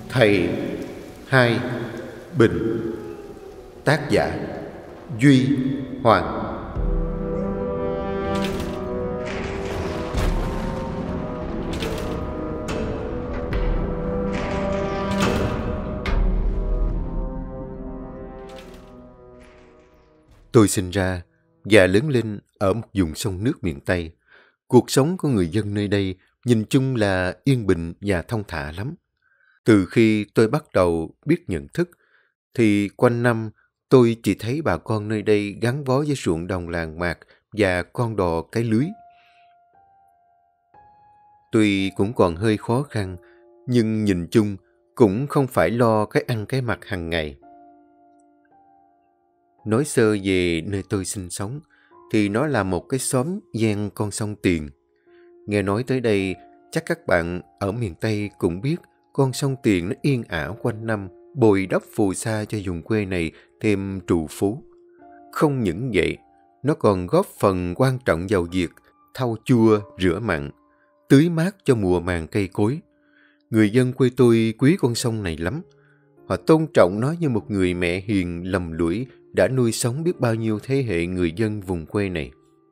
Thầy Hai Bình. Tác giả Duy Hoàng. Tôi sinh ra và lớn lên ở một vùng sông nước miền Tây. Cuộc sống của người dân nơi đây nhìn chung là yên bình và thong thả lắm. Từ khi tôi bắt đầu biết nhận thức, thì quanh năm tôi chỉ thấy bà con nơi đây gắn bó với ruộng đồng làng mạc và con đò cái lưới. Tuy cũng còn hơi khó khăn, nhưng nhìn chung cũng không phải lo cái ăn cái mặc hàng ngày. Nói sơ về nơi tôi sinh sống, thì nó là một cái xóm ven con sông Tiền. Nghe nói tới đây, chắc các bạn ở miền Tây cũng biết con sông Tiền nó yên ả quanh năm, bồi đắp phù sa cho vùng quê này thêm trù phú. Không những vậy, nó còn góp phần quan trọng vào việc thau chua, rửa mặn, tưới mát cho mùa màng cây cối. Người dân quê tôi quý con sông này lắm. Họ tôn trọng nó như một người mẹ hiền lầm lũi đã nuôi sống biết bao nhiêu thế hệ người dân vùng quê này.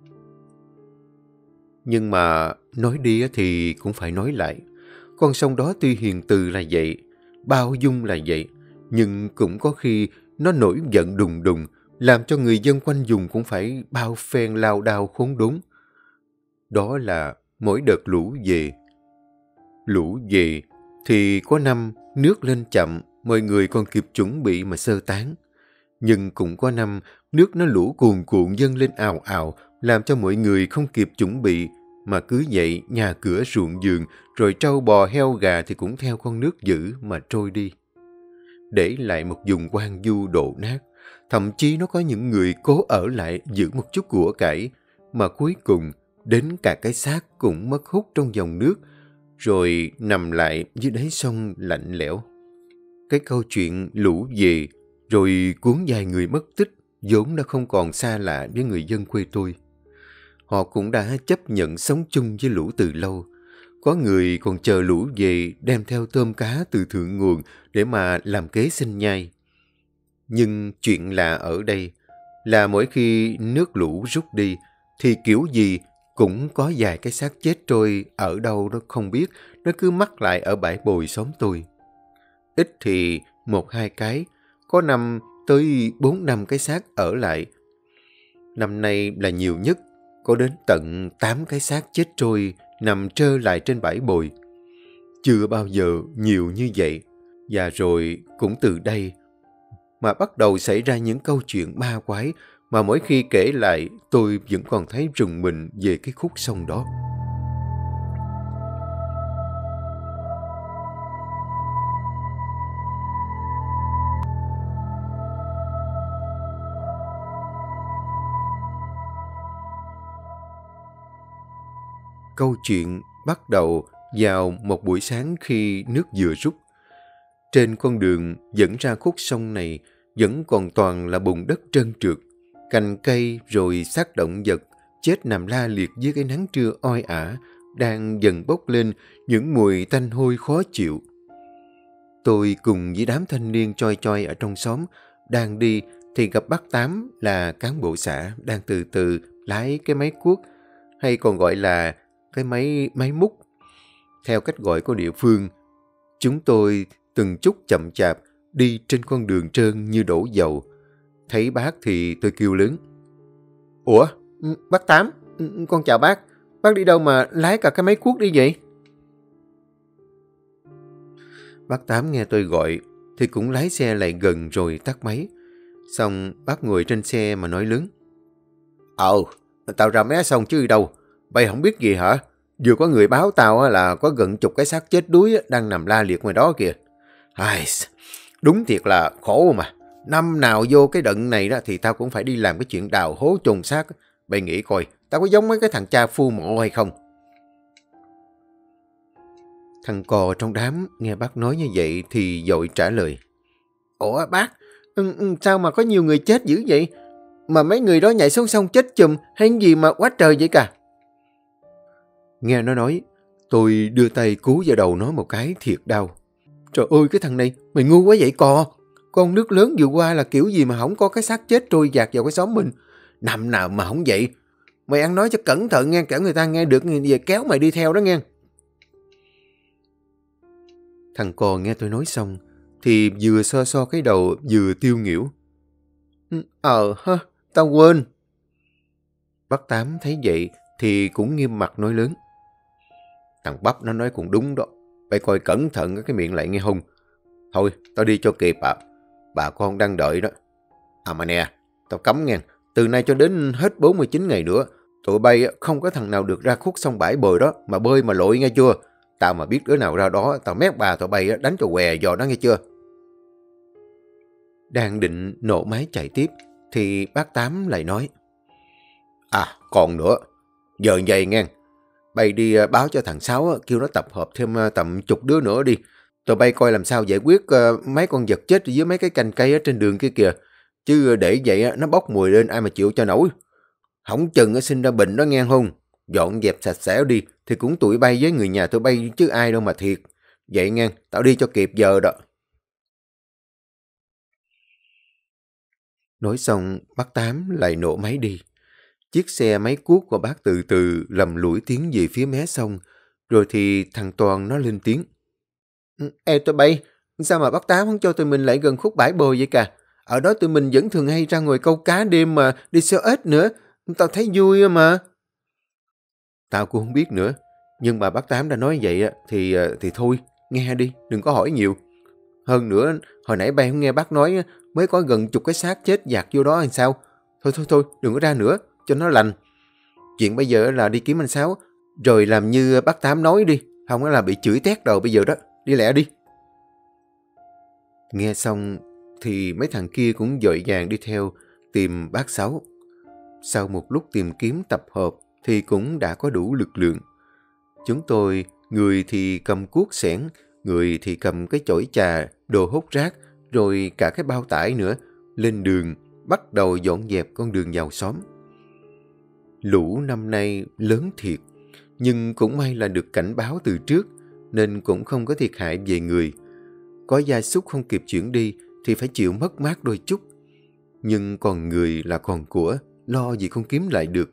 Nhưng mà nói đi thì cũng phải nói lại. Con sông đó tuy hiền từ là vậy, bao dung là vậy, nhưng cũng có khi nó nổi giận đùng đùng, làm cho người dân quanh vùng cũng phải bao phen lao đao khốn đốn. Đó là mỗi đợt lũ về. Lũ về thì có năm nước lên chậm, mọi người còn kịp chuẩn bị mà sơ tán. Nhưng cũng có năm nước nó lũ cuồn cuộn dâng lên ào ào, làm cho mọi người không kịp chuẩn bị, mà cứ vậy nhà cửa ruộng vườn, rồi trâu bò heo gà thì cũng theo con nước dữ mà trôi đi. Để lại một vùng hoang vu đổ nát, thậm chí nó có những người cố ở lại giữ một chút của cải, mà cuối cùng đến cả cái xác cũng mất hút trong dòng nước, rồi nằm lại dưới đáy sông lạnh lẽo. Cái câu chuyện lũ về rồi cuốn vài người mất tích vốn đã không còn xa lạ với người dân quê tôi. Họ cũng đã chấp nhận sống chung với lũ từ lâu. Có người còn chờ lũ về đem theo tôm cá từ thượng nguồn để mà làm kế sinh nhai. Nhưng chuyện lạ ở đây là mỗi khi nước lũ rút đi thì kiểu gì cũng có vài cái xác chết trôi ở đâu đó không biết, nó cứ mắc lại ở bãi bồi xóm tôi. Ít thì 1-2 cái, có năm tới 4-5 cái xác ở lại. Năm nay là nhiều nhất, có đến tận 8 cái xác chết trôi nằm trơ lại trên bãi bồi. Chưa bao giờ nhiều như vậy. Và rồi cũng từ đây mà bắt đầu xảy ra những câu chuyện ma quái mà mỗi khi kể lại tôi vẫn còn thấy rùng mình về cái khúc sông đó. Câu chuyện bắt đầu vào một buổi sáng khi nước vừa rút. Trên con đường dẫn ra khúc sông này vẫn còn toàn là bùn đất trơn trượt, cành cây rồi xác động vật chết nằm la liệt dưới cái nắng trưa oi ả, đang dần bốc lên những mùi tanh hôi khó chịu. Tôi cùng với đám thanh niên choi choi ở trong xóm đang đi thì gặp bác Tám là cán bộ xã đang từ từ lái cái máy cuốc, hay còn gọi là cái máy múc theo cách gọi của địa phương. Chúng tôi từng chút chậm chạp đi trên con đường trơn như đổ dầu. Thấy bác thì tôi kêu lớn: "Ủa, bác Tám, con chào bác. Bác đi đâu mà lái cả cái máy cuốc đi vậy?" Bác Tám nghe tôi gọi thì cũng lái xe lại gần rồi tắt máy. Xong bác ngồi trên xe mà nói lớn: "Tao ra mé sông chứ đâu. Bay không biết gì hả? Vừa có người báo tao là có gần chục cái xác chết đuối đang nằm la liệt ngoài đó kìa. Đúng thiệt là khổ mà. Năm nào vô cái đận này đó thì tao cũng phải đi làm cái chuyện đào hố chôn xác. Bay nghĩ coi, tao có giống mấy cái thằng cha phu mộ hay không?" Thằng cò trong đám nghe bác nói như vậy thì vội trả lời: "Ủa bác, sao mà có nhiều người chết dữ vậy? Mà mấy người đó nhảy xuống sông chết chùm hay gì mà quá trời vậy cả?" Nghe nó nói, tôi đưa tay cú vào đầu nó một cái thiệt đau. Trời ơi, cái thằng này, mày ngu quá vậy cò. Con nước lớn vừa qua là kiểu gì mà không có cái xác chết trôi dạt vào cái xóm mình. Nằm nào mà không vậy. Mày ăn nói cho cẩn thận nghe, kẻo người ta nghe được về kéo mày đi theo đó nghe. Thằng cò nghe tôi nói xong, thì vừa so so cái đầu vừa tiêu nghỉu. Ha, tao quên. Bác Tám thấy vậy thì cũng nghiêm mặt nói lớn. Thằng Bắp nó nói cũng đúng đó. Phải coi cẩn thận cái miệng lại nghe không. Thôi, tao đi cho kịp ạ. Bà con đang đợi đó. À mà nè, tao cấm nghe. Từ nay cho đến hết 49 ngày nữa, tụi bay không có thằng nào được ra khúc sông bãi bồi đó mà bơi mà lội nghe chưa. Tao mà biết đứa nào ra đó, tao mét bà tụi bay đánh cho què giò đó nghe chưa. Đang định nổ máy chạy tiếp, thì bác Tám lại nói. À, còn nữa. Giờ vậy nghe. Bay đi báo cho thằng Sáu, kêu nó tập hợp thêm tầm chục đứa nữa đi. Tụi bay coi làm sao giải quyết mấy con vật chết dưới mấy cái cành cây ở trên đường kia kìa. Chứ để vậy nó bốc mùi lên ai mà chịu cho nổi. Không chừng sinh ra bệnh đó nghe không. Dọn dẹp sạch sẽ đi thì cũng tụi bay với người nhà tụi bay chứ ai đâu mà thiệt. Vậy nghe, tao đi cho kịp giờ đó. Nói xong, bác Tám lại nổ máy đi. Chiếc xe máy cuốc của bác từ từ lầm lũi tiến về phía mé sông. Rồi thì thằng Toàn nó lên tiếng. Ê tụi bay, sao mà bác Tám không cho tụi mình lại gần khúc bãi bồi vậy cả? Ở đó tụi mình vẫn thường hay ra ngồi câu cá đêm mà đi xeo ếch nữa. Tao thấy vui mà. Tao cũng không biết nữa. Nhưng mà bác Tám đã nói vậy thì thôi, nghe đi, đừng có hỏi nhiều. Hơn nữa, hồi nãy bay không nghe bác nói mới có gần chục cái xác chết dạt vô đó hay sao? Thôi, đừng có ra nữa, cho nó lành. Chuyện bây giờ là đi kiếm anh Sáu, rồi làm như bác Tám nói đi, không là bị chửi tét đầu bây giờ đó, đi lẹ đi. Nghe xong thì mấy thằng kia cũng vội vàng đi theo tìm bác Sáu. Sau một lúc tìm kiếm tập hợp thì cũng đã có đủ lực lượng. Chúng tôi, người thì cầm cuốc xẻng, người thì cầm cái chổi trà, đồ hút rác, rồi cả cái bao tải nữa, lên đường, bắt đầu dọn dẹp con đường vào xóm. Lũ năm nay lớn thiệt, nhưng cũng may là được cảnh báo từ trước, nên cũng không có thiệt hại về người. Có gia súc không kịp chuyển đi thì phải chịu mất mát đôi chút. Nhưng còn người là còn của, lo gì không kiếm lại được.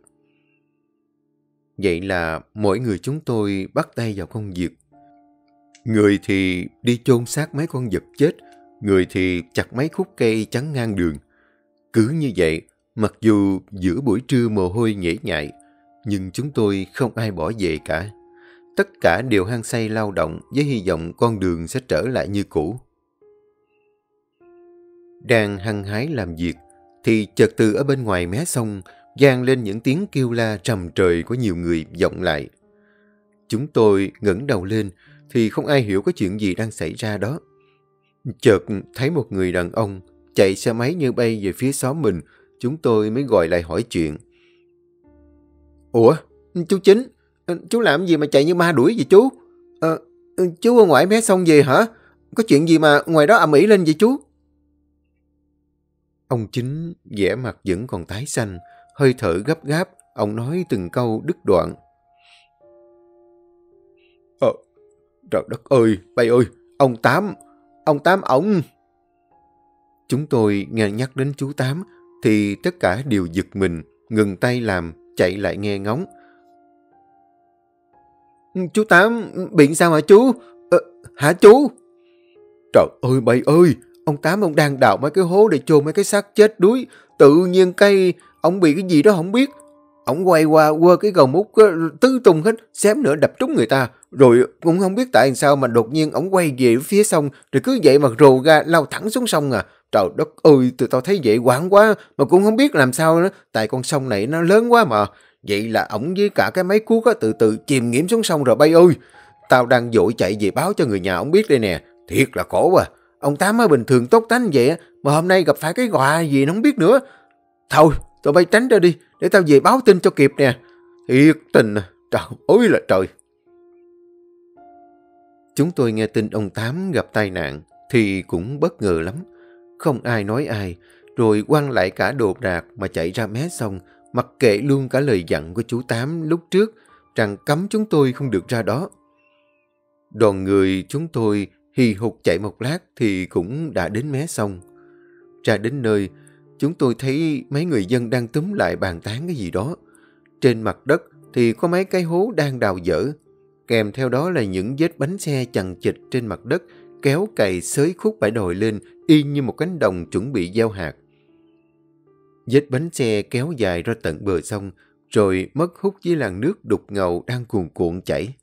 Vậy là mỗi người chúng tôi bắt tay vào công việc. Người thì đi chôn xác mấy con vật chết, người thì chặt mấy khúc cây chắn ngang đường. Cứ như vậy, mặc dù giữa buổi trưa mồ hôi nhễ nhại, nhưng chúng tôi không ai bỏ về cả. Tất cả đều hăng say lao động với hy vọng con đường sẽ trở lại như cũ. Đang hăng hái làm việc, thì chợt từ ở bên ngoài mé sông vang lên những tiếng kêu la trầm trời của nhiều người vọng lại. Chúng tôi ngẩng đầu lên thì không ai hiểu có chuyện gì đang xảy ra đó. Chợt thấy một người đàn ông chạy xe máy như bay về phía xóm mình, chúng tôi mới gọi lại hỏi chuyện. Ủa, chú Chính, chú làm gì mà chạy như ma đuổi vậy chú? Chú ở ngoài mé sông về hả? Có chuyện gì mà ngoài đó ầm ĩ lên vậy chú? Ông Chính vẻ mặt vẫn còn tái xanh, hơi thở gấp gáp, ông nói từng câu đứt đoạn. Trời đất ơi, bay ơi, ông Tám ổng. Chúng tôi nghe nhắc đến chú Tám, thì tất cả đều giật mình, ngừng tay làm, chạy lại nghe ngóng. Chú Tám, bị sao hả chú? Hả chú? Trời ơi, bay ơi, ông Tám ông đang đào mấy cái hố để chôn mấy cái xác chết đuối. Tự nhiên ông bị cái gì đó không biết. Ông quay qua quơ cái gầu mút tứ tung hết, xém nữa đập trúng người ta. Rồi cũng không biết tại sao mà đột nhiên ông quay về phía sông, rồi cứ vậy mà rồ ga lao thẳng xuống sông à. Trời đất ơi, tụi tao thấy vậy hoảng quá, mà cũng không biết làm sao nữa, tại con sông này nó lớn quá mà. Vậy là ổng với cả cái máy cuốc từ từ chìm nghiễm xuống sông rồi bay ơi. Tao đang vội chạy về báo cho người nhà ông biết đây nè. Thiệt là khổ à. Ông Tám ở bình thường tốt tánh vậy mà hôm nay gặp phải cái quạ gì nó không biết nữa. Thôi, tụi bay tránh ra đi, để tao về báo tin cho kịp nè. Thiệt tình à, trời ơi là trời. Chúng tôi nghe tin ông Tám gặp tai nạn thì cũng bất ngờ lắm. Không ai nói ai, rồi quăng lại cả đồ đạc mà chạy ra mé sông, mặc kệ luôn cả lời dặn của chú Tám lúc trước rằng cấm chúng tôi không được ra đó. Đoàn người chúng tôi Hì hục chạy một lát thì cũng đã đến mé sông. Ra đến nơi, chúng tôi thấy mấy người dân đang túm lại bàn tán cái gì đó. Trên mặt đất thì có mấy cái hố đang đào dở. Kèm theo đó là những vết bánh xe chằng chịt trên mặt đất, kéo cày xới khúc bãi đồi lên, y như một cánh đồng chuẩn bị gieo hạt. Vết bánh xe kéo dài ra tận bờ sông, rồi mất hút dưới làn nước đục ngầu đang cuồn cuộn chảy.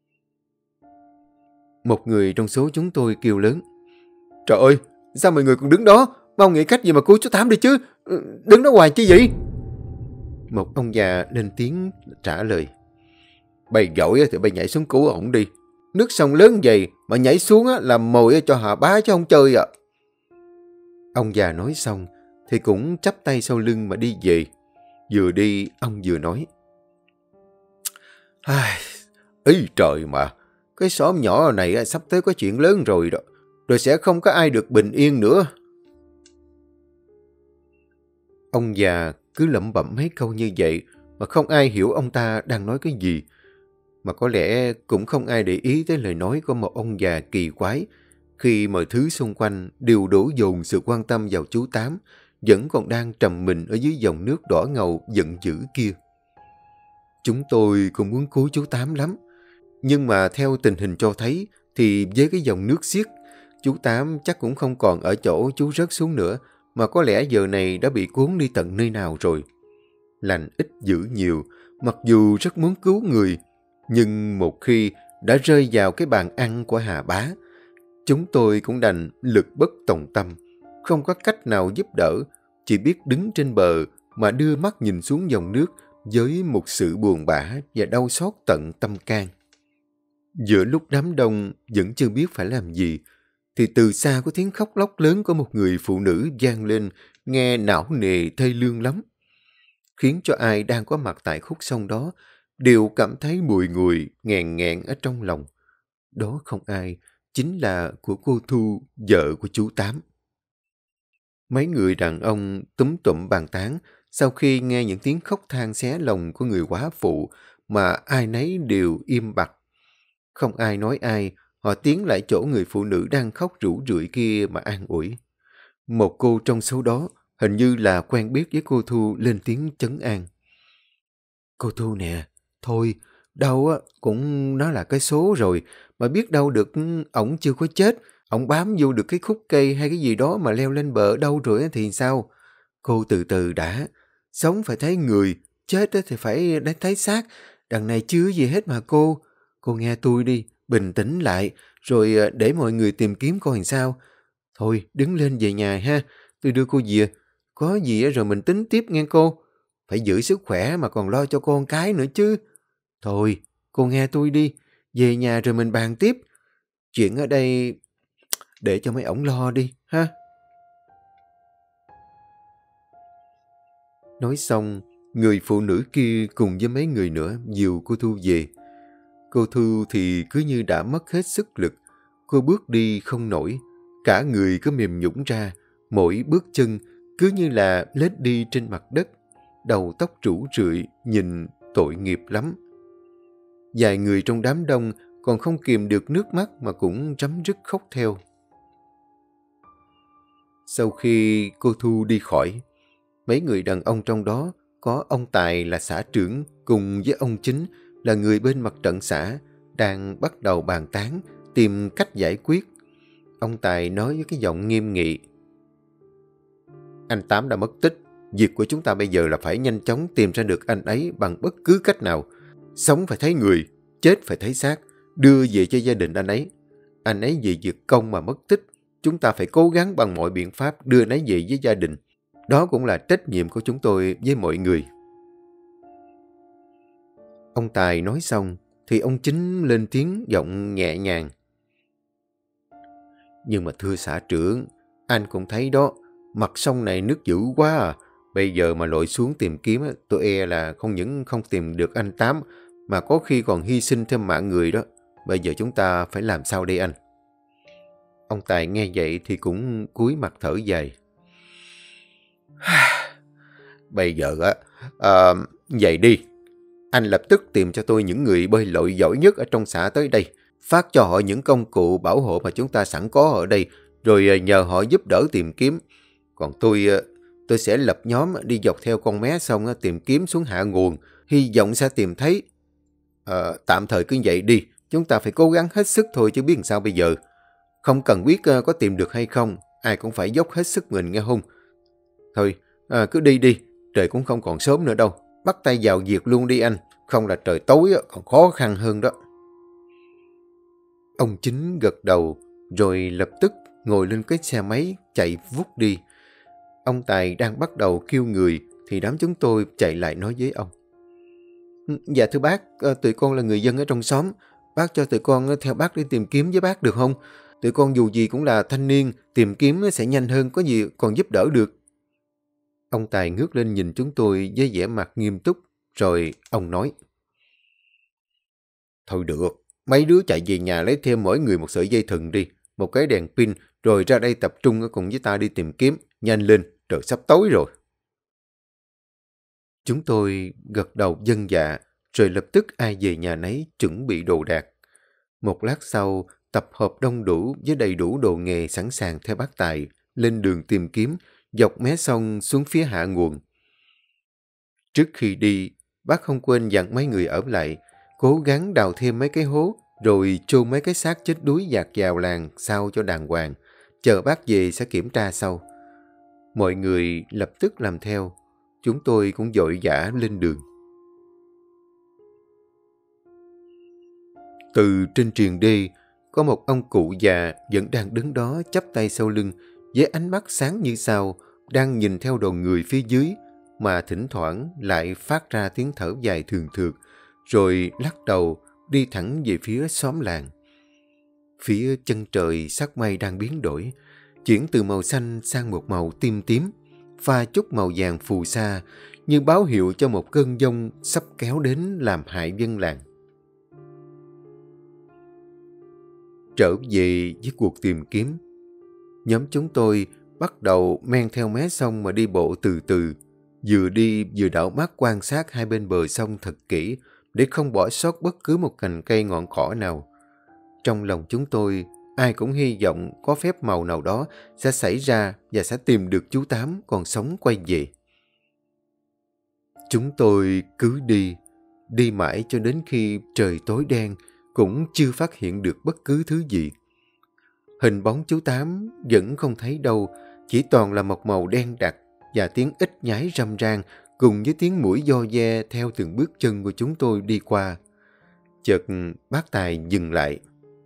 Một người trong số chúng tôi kêu lớn: "Trời ơi, sao mọi người còn đứng đó? Mau nghĩ cách gì mà cứu chú Tám đi chứ. Đứng đó hoài chứ gì?" Một ông già lên tiếng trả lời: "Bày giỏi thì bày nhảy xuống cứu ổng đi. Nước sông lớn vậy mà nhảy xuống làm mồi cho họ bá chứ không chơi à." Ông già nói xong thì cũng chắp tay sau lưng mà đi về. Vừa đi, ông vừa nói: "Ý trời mà, cái xóm nhỏ này sắp tới có chuyện lớn rồi đó. Rồi sẽ không có ai được bình yên nữa." Ông già cứ lẩm bẩm mấy câu như vậy mà không ai hiểu ông ta đang nói cái gì. Mà có lẽ cũng không ai để ý tới lời nói của một ông già kỳ quái khi mọi thứ xung quanh đều đổ dồn sự quan tâm vào chú Tám, vẫn còn đang trầm mình ở dưới dòng nước đỏ ngầu giận dữ kia. Chúng tôi cũng muốn cứu chú Tám lắm, nhưng mà theo tình hình cho thấy thì với cái dòng nước xiết, chú Tám chắc cũng không còn ở chỗ chú rớt xuống nữa, mà có lẽ giờ này đã bị cuốn đi tận nơi nào rồi. Lành ít dữ nhiều, mặc dù rất muốn cứu người, nhưng một khi đã rơi vào cái bàn ăn của Hà Bá, chúng tôi cũng đành lực bất tòng tâm, không có cách nào giúp đỡ, chỉ biết đứng trên bờ mà đưa mắt nhìn xuống dòng nước với một sự buồn bã và đau xót tận tâm can. Giữa lúc đám đông vẫn chưa biết phải làm gì, thì từ xa có tiếng khóc lóc lớn của một người phụ nữ vang lên, nghe não nề thê lương lắm, khiến cho ai đang có mặt tại khúc sông đó đều cảm thấy bùi ngùi, nghẹn nghẹn ở trong lòng. Đó không ai, chính là của cô Thu, vợ của chú Tám. Mấy người đàn ông túm tụm bàn tán sau khi nghe những tiếng khóc than xé lòng của người quá phụ, mà ai nấy đều im bặt. Không ai nói ai, họ tiến lại chỗ người phụ nữ đang khóc rũ rượi kia mà an ủi. Một cô trong số đó, hình như là quen biết với cô Thu, lên tiếng trấn an: "Cô Thu nè, thôi, đâu cũng nó là cái số rồi, mà biết đâu được ổng chưa có chết, ổng bám vô được cái khúc cây hay cái gì đó mà leo lên bờ đâu rồi thì sao? Cô từ từ đã, sống phải thấy người, chết thì phải thấy xác, đằng này chưa gì hết mà cô. Cô nghe tôi đi, bình tĩnh lại, rồi để mọi người tìm kiếm coi làm sao. Thôi, đứng lên về nhà ha, tôi đưa cô về. Có gì rồi mình tính tiếp nghe cô. Phải giữ sức khỏe mà còn lo cho con cái nữa chứ. Thôi, cô nghe tôi đi, về nhà rồi mình bàn tiếp. Chuyện ở đây để cho mấy ổng lo đi, ha." Nói xong, người phụ nữ kia cùng với mấy người nữa dìu cô Thu về. Cô Thu thì cứ như đã mất hết sức lực. Cô bước đi không nổi, cả người cứ mềm nhũn ra, mỗi bước chân cứ như là lết đi trên mặt đất, đầu tóc rủ rượi, nhìn tội nghiệp lắm. Vài người trong đám đông còn không kìm được nước mắt mà cũng rắm rứt khóc theo. Sau khi cô Thu đi khỏi, mấy người đàn ông trong đó có ông Tài là xã trưởng cùng với ông Chính là người bên mặt trận xã đang bắt đầu bàn tán tìm cách giải quyết. Ông Tài nói với cái giọng nghiêm nghị: "Anh Tám đã mất tích. Việc của chúng ta bây giờ là phải nhanh chóng tìm ra được anh ấy bằng bất cứ cách nào. Sống phải thấy người, chết phải thấy xác, đưa về cho gia đình anh ấy. Anh ấy vì việc công mà mất tích, chúng ta phải cố gắng bằng mọi biện pháp đưa anh ấy về với gia đình. Đó cũng là trách nhiệm của chúng tôi với mọi người." Ông Tài nói xong thì ông Chính lên tiếng giọng nhẹ nhàng: "Nhưng mà thưa xã trưởng, anh cũng thấy đó, mặt sông này nước dữ quá à. Bây giờ mà lội xuống tìm kiếm, tôi e là không những không tìm được anh Tám, mà có khi còn hy sinh thêm mạng người đó. Bây giờ chúng ta phải làm sao đây anh?" Ông Tài nghe vậy thì cũng cúi mặt thở dài: "Bây giờ vậy đi. Anh lập tức tìm cho tôi những người bơi lội giỏi nhất ở trong xã tới đây. phát cho họ những công cụ bảo hộ mà chúng ta sẵn có ở đây, rồi nhờ họ giúp đỡ tìm kiếm. Còn tôi sẽ lập nhóm đi dọc theo con mé sông tìm kiếm xuống hạ nguồn, hy vọng sẽ tìm thấy. Tạm thời cứ vậy đi, chúng ta phải cố gắng hết sức thôi chứ biết làm sao bây giờ. Không cần biết có tìm được hay không, ai cũng phải dốc hết sức mình nghe không? Thôi, cứ đi đi, trời cũng không còn sớm nữa đâu. Bắt tay vào việc luôn đi anh, không là trời tối còn khó khăn hơn đó. Ông Chính gật đầu, rồi lập tức ngồi lên cái xe máy chạy vút đi. Ông Tài đang bắt đầu kêu người, thì đám chúng tôi chạy lại nói với ông. Dạ thưa bác, tụi con là người dân ở trong xóm. Bác cho tụi con theo bác đi tìm kiếm với bác được không? Tụi con dù gì cũng là thanh niên, tìm kiếm sẽ nhanh hơn, có gì còn giúp đỡ được. Ông Tài ngước lên nhìn chúng tôi với vẻ mặt nghiêm túc, rồi ông nói. Thôi được, mấy đứa chạy về nhà lấy thêm mỗi người một sợi dây thừng đi, một cái đèn pin, rồi ra đây tập trung cùng với ta đi tìm kiếm. Nhanh lên, trời sắp tối rồi. Chúng tôi gật đầu vâng dạ, rồi lập tức ai về nhà nấy chuẩn bị đồ đạc. Một lát sau, tập hợp đông đủ với đầy đủ đồ nghề sẵn sàng theo bác Tài, lên đường tìm kiếm, dọc mé sông xuống phía hạ nguồn. Trước khi đi, bác không quên dặn mấy người ở lại, cố gắng đào thêm mấy cái hố, rồi chôn mấy cái xác chết đuối dạt vào làng sao cho đàng hoàng. Chờ bác về sẽ kiểm tra sau. Mọi người lập tức làm theo. Chúng tôi cũng vội vã lên đường. Từ trên triền đê, có một ông cụ già vẫn đang đứng đó chắp tay sau lưng, với ánh mắt sáng như sao, đang nhìn theo đoàn người phía dưới, mà thỉnh thoảng lại phát ra tiếng thở dài thường thượt, rồi lắc đầu đi thẳng về phía xóm làng. Phía chân trời sắc mây đang biến đổi, chuyển từ màu xanh sang một màu tím tím, pha chút màu vàng phù sa, như báo hiệu cho một cơn giông sắp kéo đến làm hại dân làng. Trở về với cuộc tìm kiếm, nhóm chúng tôi bắt đầu men theo mé sông mà đi bộ từ từ, vừa đi vừa đảo mắt quan sát hai bên bờ sông thật kỹ để không bỏ sót bất cứ một cành cây ngọn cỏ nào. Trong lòng chúng tôi, ai cũng hy vọng có phép màu nào đó sẽ xảy ra và sẽ tìm được chú Tám còn sống quay về. Chúng tôi cứ đi mãi cho đến khi trời tối đen, cũng chưa phát hiện được bất cứ thứ gì. Hình bóng chú Tám vẫn không thấy đâu, chỉ toàn là một màu đen đặc và tiếng ếch nhái râm ran cùng với tiếng muỗi vo ve theo từng bước chân của chúng tôi đi qua. Chợt bác Tài dừng lại.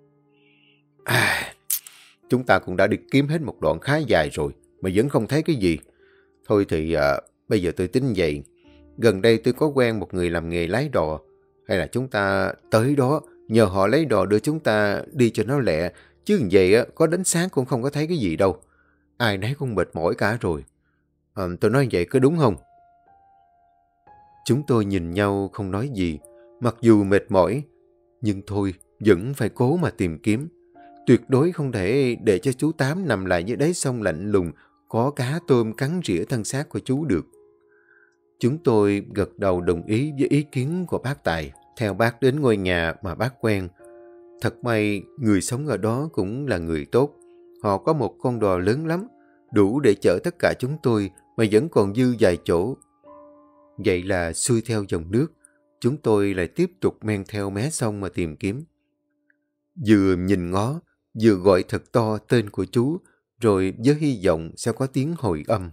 Chúng ta cũng đã đi kiếm hết một đoạn khá dài rồi, mà vẫn không thấy cái gì. Thôi thì bây giờ tôi tính vậy. Gần đây tôi có quen một người làm nghề lái đò. Hay là chúng ta tới đó, nhờ họ lấy đò đưa chúng ta đi cho nó lẹ. Chứ vậy có đến sáng cũng không có thấy cái gì đâu. Ai nấy cũng mệt mỏi cả rồi. Tôi nói vậy có đúng không? Chúng tôi nhìn nhau không nói gì. Mặc dù mệt mỏi, nhưng thôi, vẫn phải cố mà tìm kiếm. Tuyệt đối không thể để cho chú Tám nằm lại dưới đáy sông lạnh lùng, có cá tôm cắn rỉa thân xác của chú được. Chúng tôi gật đầu đồng ý với ý kiến của bác Tài, theo bác đến ngôi nhà mà bác quen. Thật may, người sống ở đó cũng là người tốt. Họ có một con đò lớn lắm, đủ để chở tất cả chúng tôi, mà vẫn còn dư vài chỗ. Vậy là xuôi theo dòng nước, chúng tôi lại tiếp tục men theo mé sông mà tìm kiếm. Vừa nhìn ngó, vừa gọi thật to tên của chú, rồi với hy vọng sẽ có tiếng hồi âm.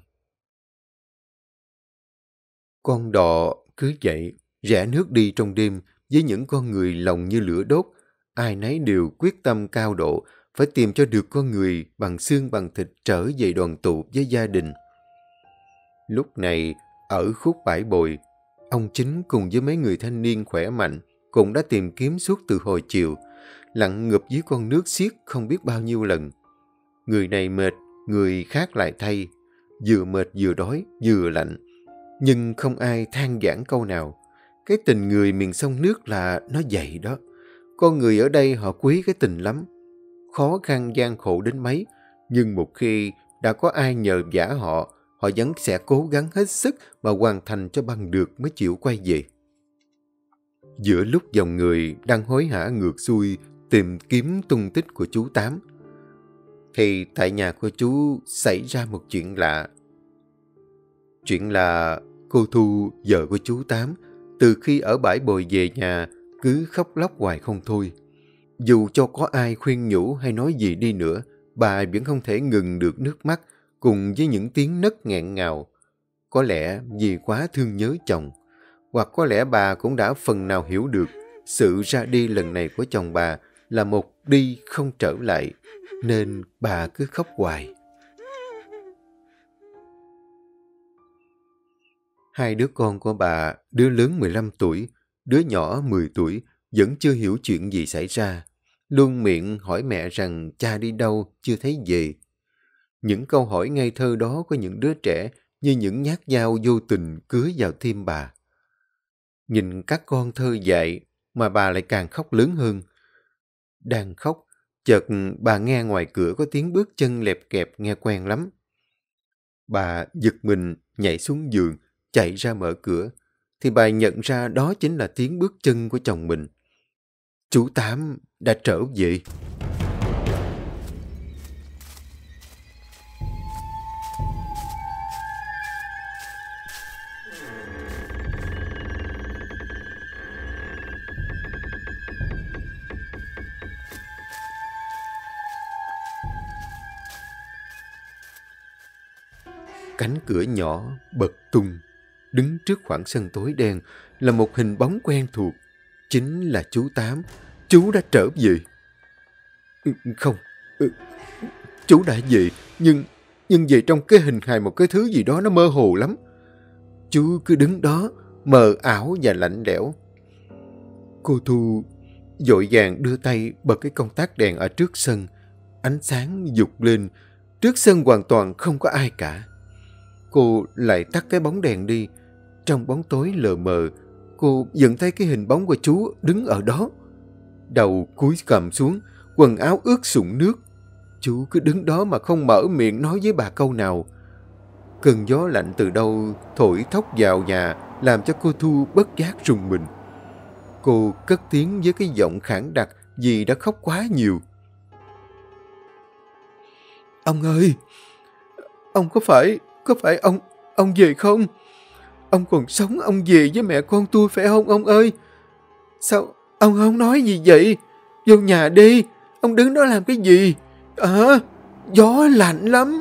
Con đò cứ vậy, rẽ nước đi trong đêm với những con người lòng như lửa đốt. Ai nấy đều quyết tâm cao độ, phải tìm cho được con người bằng xương bằng thịt trở về đoàn tụ với gia đình. Lúc này, ở khúc bãi bồi, ông Chính cùng với mấy người thanh niên khỏe mạnh cũng đã tìm kiếm suốt từ hồi chiều, lặn ngụp dưới con nước xiết không biết bao nhiêu lần. Người này mệt, người khác lại thay, vừa mệt vừa đói, vừa lạnh. Nhưng không ai than vãn câu nào. Cái tình người miền sông nước là nó vậy đó. Con người ở đây họ quý cái tình lắm. Khó khăn gian khổ đến mấy, nhưng một khi đã có ai nhờ vả họ, họ vẫn sẽ cố gắng hết sức mà hoàn thành cho bằng được mới chịu quay về. Giữa lúc dòng người đang hối hả ngược xuôi tìm kiếm tung tích của chú Tám. Thì tại nhà của chú xảy ra một chuyện lạ. Chuyện là cô Thu, vợ của chú Tám, từ khi ở bãi bồi về nhà cứ khóc lóc hoài không thôi. Dù cho có ai khuyên nhủ hay nói gì đi nữa, bà vẫn không thể ngừng được nước mắt cùng với những tiếng nấc nghẹn ngào. Có lẽ vì quá thương nhớ chồng, hoặc có lẽ bà cũng đã phần nào hiểu được sự ra đi lần này của chồng bà là một đi không trở lại, nên bà cứ khóc hoài. Hai đứa con của bà, đứa lớn 15 tuổi, đứa nhỏ 10 tuổi, vẫn chưa hiểu chuyện gì xảy ra. Luôn miệng hỏi mẹ rằng cha đi đâu, chưa thấy về. Những câu hỏi ngây thơ đó của những đứa trẻ như những nhát dao vô tình cứa vào tim bà. Nhìn các con thơ dại mà bà lại càng khóc lớn hơn. Đang khóc, chợt bà nghe ngoài cửa có tiếng bước chân lẹp kẹp nghe quen lắm. Bà giật mình nhảy xuống giường, chạy ra mở cửa, thì bà nhận ra đó chính là tiếng bước chân của chồng mình. Chú Tám đã trở về. Cánh cửa nhỏ bật tung. Đứng trước khoảng sân tối đen là một hình bóng quen thuộc. Chính là chú Tám. Chú đã trở về. Không, chú đã về, nhưng về trong cái hình hài một cái thứ gì đó nó mơ hồ lắm. Chú cứ đứng đó, mờ ảo và lạnh lẽo. Cô Thu vội vàng đưa tay bật cái công tắc đèn ở trước sân. Ánh sáng vụt lên. Trước sân hoàn toàn không có ai cả. Cô lại tắt cái bóng đèn đi. Trong bóng tối lờ mờ, cô vẫn thấy cái hình bóng của chú đứng ở đó. Đầu cúi gằm xuống, quần áo ướt sũng nước. Chú cứ đứng đó mà không mở miệng nói với bà câu nào. Cơn gió lạnh từ đâu thổi thốc vào nhà làm cho cô Thu bất giác rùng mình. Cô cất tiếng với cái giọng khản đặc vì đã khóc quá nhiều. Ông ơi! Ông có phải ông về không? Ông còn sống, ông về với mẹ con tôi phải không ông ơi? Sao ông không nói gì vậy? Vô nhà đi, ông đứng đó làm cái gì? Gió lạnh lắm.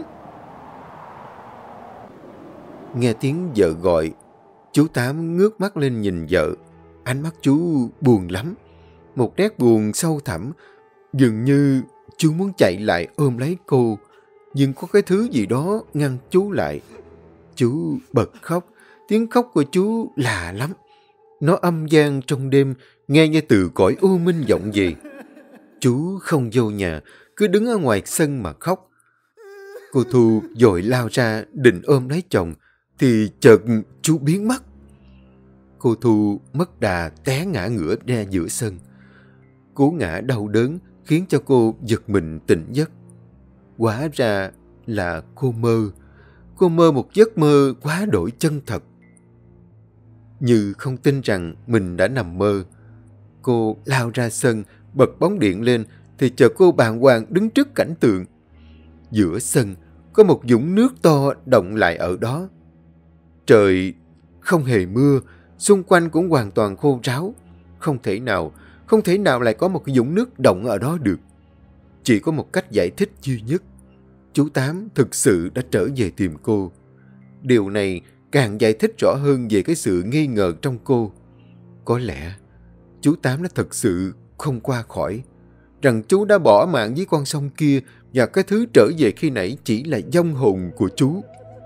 Nghe tiếng vợ gọi, chú Tám ngước mắt lên nhìn vợ. Ánh mắt chú buồn lắm. Một nét buồn sâu thẳm. Dường như chú muốn chạy lại ôm lấy cô, nhưng có cái thứ gì đó ngăn chú lại. Chú bật khóc. Tiếng khóc của chú lạ lắm. Nó âm vang trong đêm, nghe như từ cõi u minh vọng về. Chú không vô nhà, cứ đứng ở ngoài sân mà khóc. Cô Thu vội lao ra định ôm lấy chồng, thì chợt chú biến mất. Cô Thu mất đà té ngã ngửa ra giữa sân. Cú ngã đau đớn khiến cho cô giật mình tỉnh giấc. Hóa ra là cô mơ. Cô mơ một giấc mơ quá đổi chân thật. Như không tin rằng mình đã nằm mơ, cô lao ra sân, bật bóng điện lên, thì chợt cô bàng hoàng đứng trước cảnh tượng. Giữa sân có một vũng nước to đọng lại ở đó. Trời không hề mưa, xung quanh cũng hoàn toàn khô ráo. Không thể nào lại có một cái vũng nước đọng ở đó được. Chỉ có một cách giải thích duy nhất. Chú Tám thực sự đã trở về tìm cô. Điều này càng giải thích rõ hơn về cái sự nghi ngờ trong cô. Có lẽ chú Tám đã thực sự không qua khỏi, rằng chú đã bỏ mạng với con sông kia, và cái thứ trở về khi nãy chỉ là vong hồn của chú.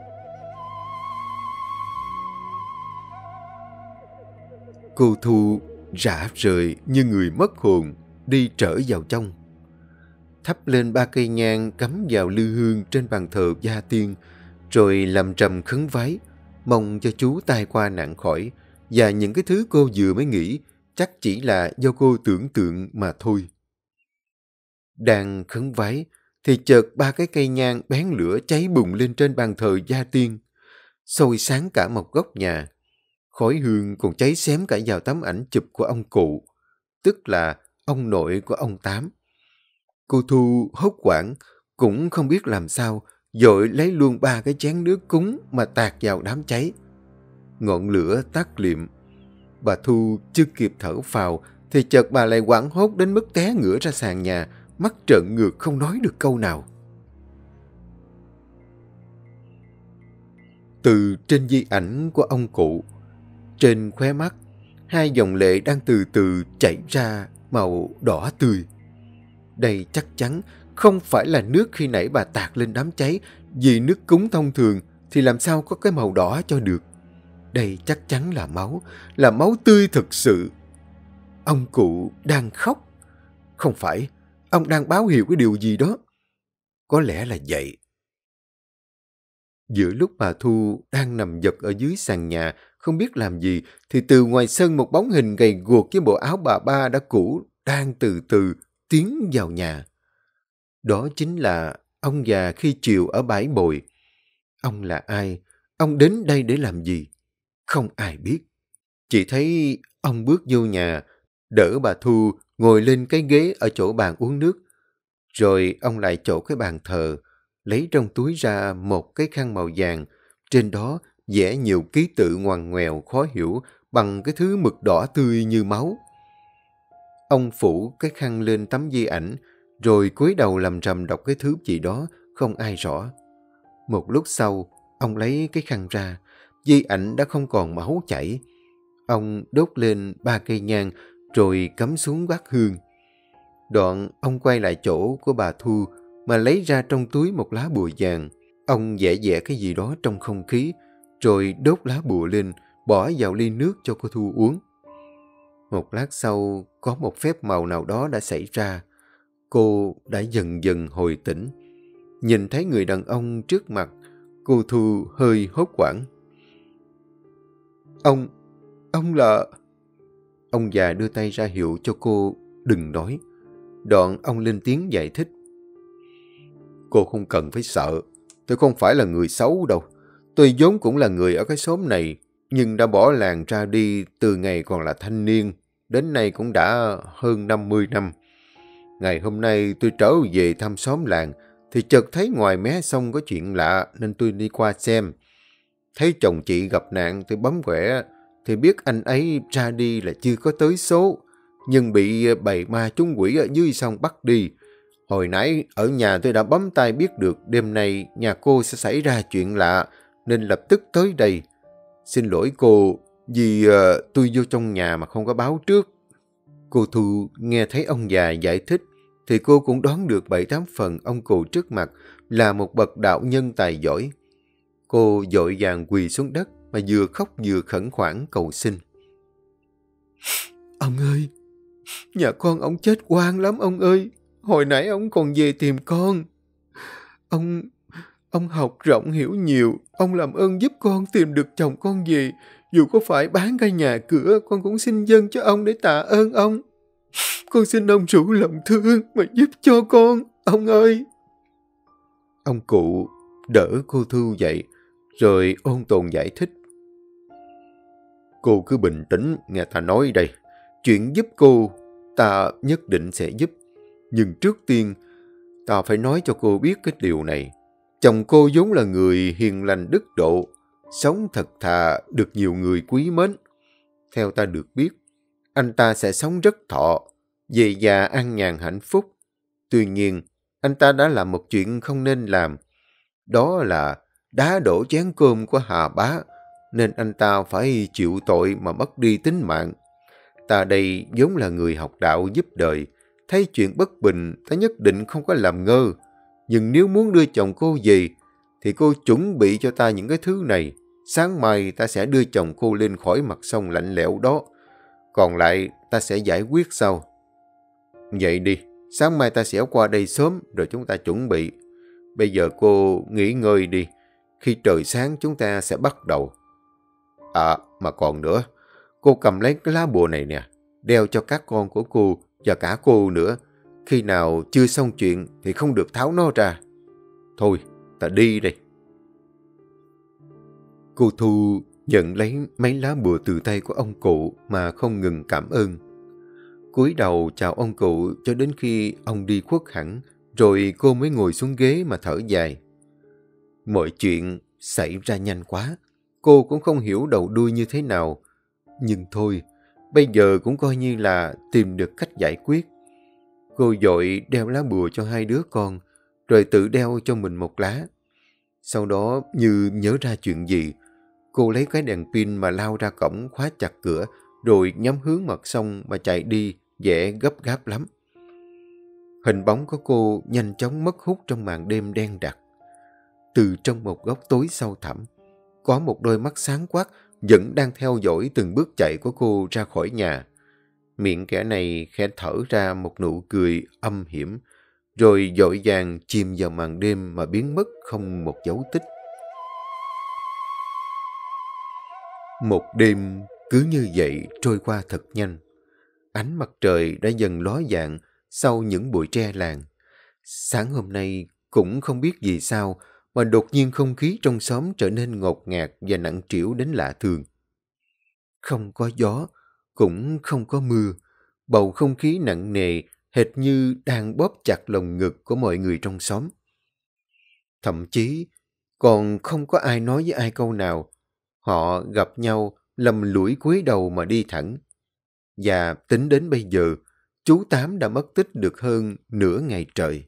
Cô Thu rã rời như người mất hồn, đi trở vào trong. Thắp lên 3 cây nhang cắm vào lư hương trên bàn thờ gia tiên, rồi làm trầm khấn vái, mong cho chú tai qua nạn khỏi, và những cái thứ cô vừa mới nghĩ chắc chỉ là do cô tưởng tượng mà thôi. Đang khấn vái, thì chợt 3 cái cây nhang bén lửa cháy bùng lên trên bàn thờ gia tiên, sôi sáng cả một góc nhà. Khói hương còn cháy xém cả vào tấm ảnh chụp của ông cụ, tức là ông nội của ông Tám. Cô Thu hốt hoảng, cũng không biết làm sao, vội lấy luôn 3 cái chén nước cúng mà tạt vào đám cháy. Ngọn lửa tắt liệm. Bà Thu chưa kịp thở phào, thì chợt bà lại hoảng hốt đến mức té ngửa ra sàn nhà, mắt trợn ngược không nói được câu nào. Từ trên di ảnh của ông cụ, trên khóe mắt, 2 dòng lệ đang từ từ chảy ra màu đỏ tươi. Đây chắc chắn không phải là nước khi nãy bà tạt lên đám cháy, vì nước cúng thông thường thì làm sao có cái màu đỏ cho được. Đây chắc chắn là máu tươi thực sự. Ông cụ đang khóc. Không phải, ông đang báo hiệu cái điều gì đó. Có lẽ là vậy. Giữa lúc bà Thu đang nằm giật ở dưới sàn nhà, không biết làm gì, thì từ ngoài sân một bóng hình gầy guộc với bộ áo bà ba đã cũ đang từ từ tiến vào nhà. Đó chính là ông già khi chiều ở bãi bồi. Ông là ai? Ông đến đây để làm gì? Không ai biết. Chỉ thấy ông bước vô nhà, đỡ bà Thu ngồi lên cái ghế ở chỗ bàn uống nước. Rồi ông lại chỗ cái bàn thờ, lấy trong túi ra một cái khăn màu vàng. Trên đó vẽ nhiều ký tự ngoằn ngoèo khó hiểu bằng cái thứ mực đỏ tươi như máu. Ông phủ cái khăn lên tấm di ảnh, rồi cúi đầu lầm rầm đọc cái thứ gì đó không ai rõ. Một lúc sau, ông lấy cái khăn ra, di ảnh đã không còn máu chảy. Ông đốt lên 3 cây nhang, rồi cắm xuống bát hương. Đoạn ông quay lại chỗ của bà Thu mà lấy ra trong túi một lá bùa vàng. Ông vẽ vẽ cái gì đó trong không khí, rồi đốt lá bùa lên, bỏ vào ly nước cho cô Thu uống. Một lát sau, có một phép màu nào đó đã xảy ra. Cô đã dần dần hồi tỉnh. Nhìn thấy người đàn ông trước mặt, cô Thu hơi hốt hoảng. Ông là... Ông già đưa tay ra hiệu cho cô đừng nói. Đoạn ông lên tiếng giải thích. Cô không cần phải sợ. Tôi không phải là người xấu đâu. Tôi vốn cũng là người ở cái xóm này, nhưng đã bỏ làng ra đi từ ngày còn là thanh niên. Đến nay cũng đã hơn 50 năm. Ngày hôm nay tôi trở về thăm xóm làng, thì chợt thấy ngoài mé sông có chuyện lạ nên tôi đi qua xem. Thấy chồng chị gặp nạn tôi bấm quẻ, thì biết anh ấy ra đi là chưa có tới số, nhưng bị bầy ma trúng quỷ ở dưới sông bắt đi. Hồi nãy ở nhà tôi đã bấm tay biết được đêm nay nhà cô sẽ xảy ra chuyện lạ, nên lập tức tới đây. Xin lỗi cô, vì tôi vô trong nhà mà không có báo trước. Cô Thu nghe thấy ông già giải thích, thì cô cũng đoán được 7-8 phần ông cụ trước mặt là một bậc đạo nhân tài giỏi. Cô vội vàng quỳ xuống đất mà vừa khóc vừa khẩn khoản cầu xin. Ông ơi, nhà con ông chết oan lắm ông ơi. Hồi nãy ông còn về tìm con. Ông học rộng hiểu nhiều. Ông làm ơn giúp con tìm được chồng con về. Dù có phải bán cả nhà cửa, con cũng xin dâng cho ông để tạ ơn ông. Con xin ông rủ lòng thương mà giúp cho con, ông ơi. Ông cụ đỡ cô Thu dậy, rồi ôn tồn giải thích. Cô cứ bình tĩnh, nghe ta nói đây. Chuyện giúp cô, ta nhất định sẽ giúp. Nhưng trước tiên, ta phải nói cho cô biết cái điều này. Chồng cô vốn là người hiền lành đức độ, sống thật thà, được nhiều người quý mến. Theo ta được biết, anh ta sẽ sống rất thọ, về già an nhàn hạnh phúc. Tuy nhiên, anh ta đã làm một chuyện không nên làm. Đó là đá đổ chén cơm của Hà Bá, nên anh ta phải chịu tội mà mất đi tính mạng. Ta đây vốn là người học đạo giúp đời, thấy chuyện bất bình ta nhất định không có làm ngơ. Nhưng nếu muốn đưa chồng cô về, thì cô chuẩn bị cho ta những cái thứ này. Sáng mai ta sẽ đưa chồng cô lên khỏi mặt sông lạnh lẽo đó. Còn lại ta sẽ giải quyết sau. Vậy đi, sáng mai ta sẽ qua đây sớm rồi chúng ta chuẩn bị. Bây giờ cô nghỉ ngơi đi. Khi trời sáng chúng ta sẽ bắt đầu. À, mà còn nữa, cô cầm lấy cái lá bùa này nè, đeo cho các con của cô và cả cô nữa. Khi nào chưa xong chuyện thì không được tháo nó ra. Thôi, ta đi đây. Cô Thu nhận lấy mấy lá bùa từ tay của ông cụ mà không ngừng cảm ơn. Cúi đầu chào ông cụ cho đến khi ông đi khuất hẳn, rồi cô mới ngồi xuống ghế mà thở dài. Mọi chuyện xảy ra nhanh quá, cô cũng không hiểu đầu đuôi như thế nào. Nhưng thôi, bây giờ cũng coi như là tìm được cách giải quyết. Cô vội đeo lá bùa cho hai đứa con, rồi tự đeo cho mình một lá. Sau đó như nhớ ra chuyện gì, cô lấy cái đèn pin mà lao ra cổng khóa chặt cửa, rồi nhắm hướng mặt sông mà chạy đi, vẻ gấp gáp lắm. Hình bóng của cô nhanh chóng mất hút trong màn đêm đen đặc. Từ trong một góc tối sâu thẳm, có một đôi mắt sáng quắc vẫn đang theo dõi từng bước chạy của cô ra khỏi nhà. Miệng kẻ này khẽ thở ra một nụ cười âm hiểm, rồi vội vàng chìm vào màn đêm mà biến mất không một dấu tích. Một đêm cứ như vậy trôi qua thật nhanh. Ánh mặt trời đã dần ló dạng sau những bụi tre làng. Sáng hôm nay cũng không biết vì sao mà đột nhiên không khí trong xóm trở nên ngột ngạt và nặng trĩu đến lạ thường. Không có gió, cũng không có mưa. Bầu không khí nặng nề hệt như đang bóp chặt lồng ngực của mọi người trong xóm. Thậm chí còn không có ai nói với ai câu nào. Họ gặp nhau lầm lũi cúi đầu mà đi thẳng. Và tính đến bây giờ, chú Tám đã mất tích được hơn nửa ngày trời.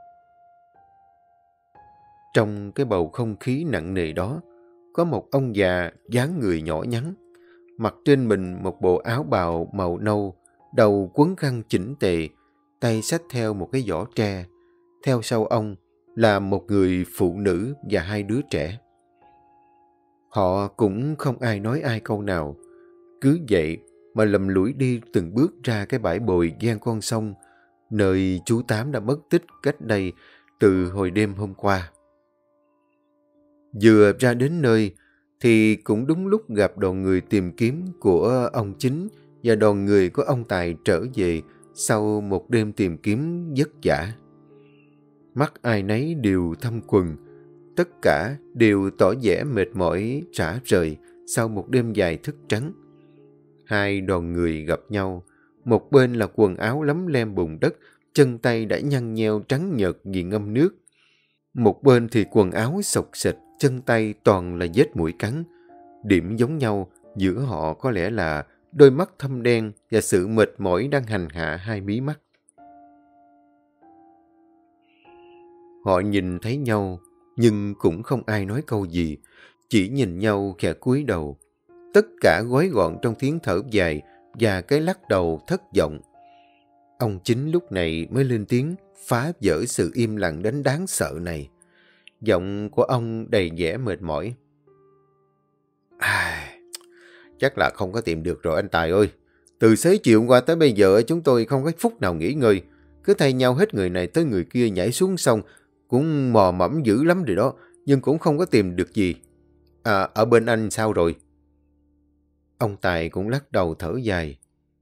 Trong cái bầu không khí nặng nề đó, có một ông già dáng người nhỏ nhắn, mặc trên mình một bộ áo bào màu nâu, đầu quấn khăn chỉnh tề, tay xách theo một cái giỏ tre. Theo sau ông là một người phụ nữ và hai đứa trẻ. Họ cũng không ai nói ai câu nào. Cứ vậy mà lầm lũi đi từng bước ra cái bãi bồi ven con sông, nơi chú Tám đã mất tích cách đây từ hồi đêm hôm qua. Vừa ra đến nơi thì cũng đúng lúc gặp đoàn người tìm kiếm của ông Chính và đoàn người của ông Tài trở về sau một đêm tìm kiếm vất vả. Mắt ai nấy đều thâm quầng, tất cả đều tỏ vẻ mệt mỏi rã rời sau một đêm dài thức trắng. Hai đoàn người gặp nhau, một bên là quần áo lấm lem bùn đất, chân tay đã nhăn nheo trắng nhợt vì ngâm nước. Một bên thì quần áo xộc xệch, chân tay toàn là vết muỗi cắn. Điểm giống nhau giữa họ có lẽ là đôi mắt thâm đen và sự mệt mỏi đang hành hạ hai mí mắt. Họ nhìn thấy nhau, nhưng cũng không ai nói câu gì, chỉ nhìn nhau khẽ cúi đầu. Tất cả gói gọn trong tiếng thở dài và cái lắc đầu thất vọng. Ông Chính lúc này mới lên tiếng phá vỡ sự im lặng đến đáng sợ này. Giọng của ông đầy vẻ mệt mỏi. Chắc là không có tìm được rồi anh Tài ơi. Từ xế chiều qua tới bây giờ chúng tôi không có phút nào nghỉ ngơi. Cứ thay nhau hết người này tới người kia nhảy xuống sông. Cũng mò mẫm dữ lắm rồi đó, nhưng cũng không có tìm được gì. Ở bên anh sao rồi? Ông Tài cũng lắc đầu thở dài.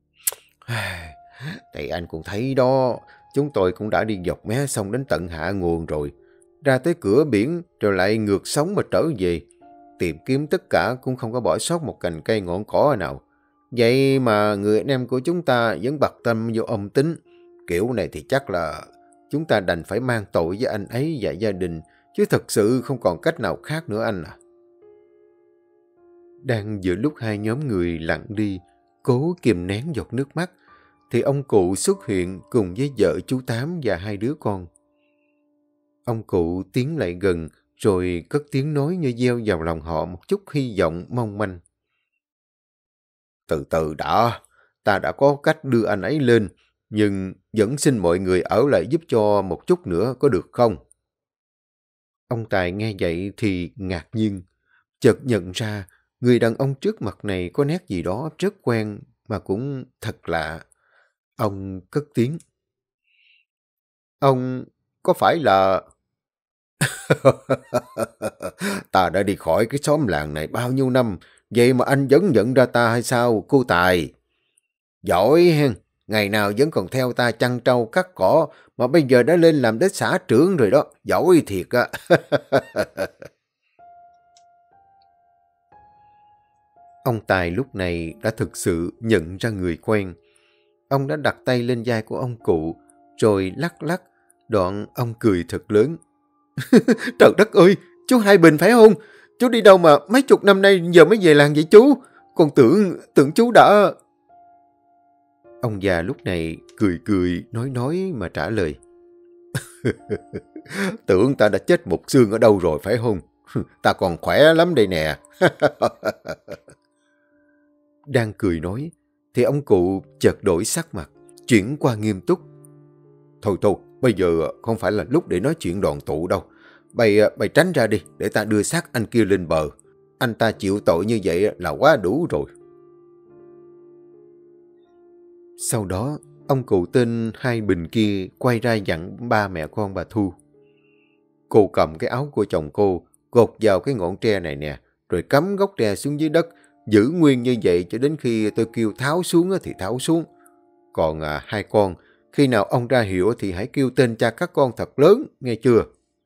Thì anh cũng thấy đó, chúng tôi cũng đã đi dọc mé sông đến tận hạ nguồn rồi. Ra tới cửa biển rồi lại ngược sóng mà trở về. Tìm kiếm tất cả cũng không có bỏ sót một cành cây ngọn cỏ nào. Vậy mà người anh em của chúng ta vẫn bặt tâm vô âm tính. Kiểu này thì chắc là chúng ta đành phải mang tội với anh ấy và gia đình, chứ thật sự không còn cách nào khác nữa anh à. Đang giữa lúc hai nhóm người lặng đi, cố kìm nén giọt nước mắt, thì ông cụ xuất hiện cùng với vợ chú Tám và hai đứa con. Ông cụ tiến lại gần, rồi cất tiếng nói như gieo vào lòng họ một chút hy vọng mong manh. Từ từ đã, ta đã có cách đưa anh ấy lên, nhưng vẫn xin mọi người ở lại giúp cho một chút nữa có được không? Ông Tài nghe vậy thì ngạc nhiên, chợt nhận ra người đàn ông trước mặt này có nét gì đó rất quen mà cũng thật lạ. Ông cất tiếng. Ông có phải là... Ta đã đi khỏi cái xóm làng này bao nhiêu năm, vậy mà anh vẫn nhận ra ta hay sao, cô Tài? Giỏi hen, ngày nào vẫn còn theo ta chăn trâu cắt cỏ, mà bây giờ đã lên làm đến xã trưởng rồi đó, giỏi thiệt á. Ông Tài lúc này đã thực sự nhận ra người quen. Ông đã đặt tay lên vai của ông cụ, rồi lắc lắc, đoạn ông cười thật lớn. Trời đất ơi, chú Hai Bình phải không? Chú đi đâu mà mấy chục năm nay giờ mới về làng vậy chú? Con tưởng chú đã... Ông già lúc này cười cười, nói mà trả lời. Tưởng ta đã chết một xương ở đâu rồi phải không? Ta còn khỏe lắm đây nè. Đang cười nói, thì ông cụ chợt đổi sắc mặt, chuyển qua nghiêm túc. Thôi, bây giờ không phải là lúc để nói chuyện đoàn tụ đâu. Bày tránh ra đi, để ta đưa xác anh kia lên bờ. Anh ta chịu tội như vậy là quá đủ rồi. Sau đó, ông cụ tên Hai Bình kia quay ra dặn ba mẹ con bà Thu. Cô cầm cái áo của chồng cô, gột vào cái ngọn tre này nè, rồi cắm gốc tre xuống dưới đất, giữ nguyên như vậy cho đến khi tôi kêu tháo xuống thì tháo xuống. Còn hai con, khi nào ông ra hiệu thì hãy kêu tên cha các con thật lớn, nghe chưa?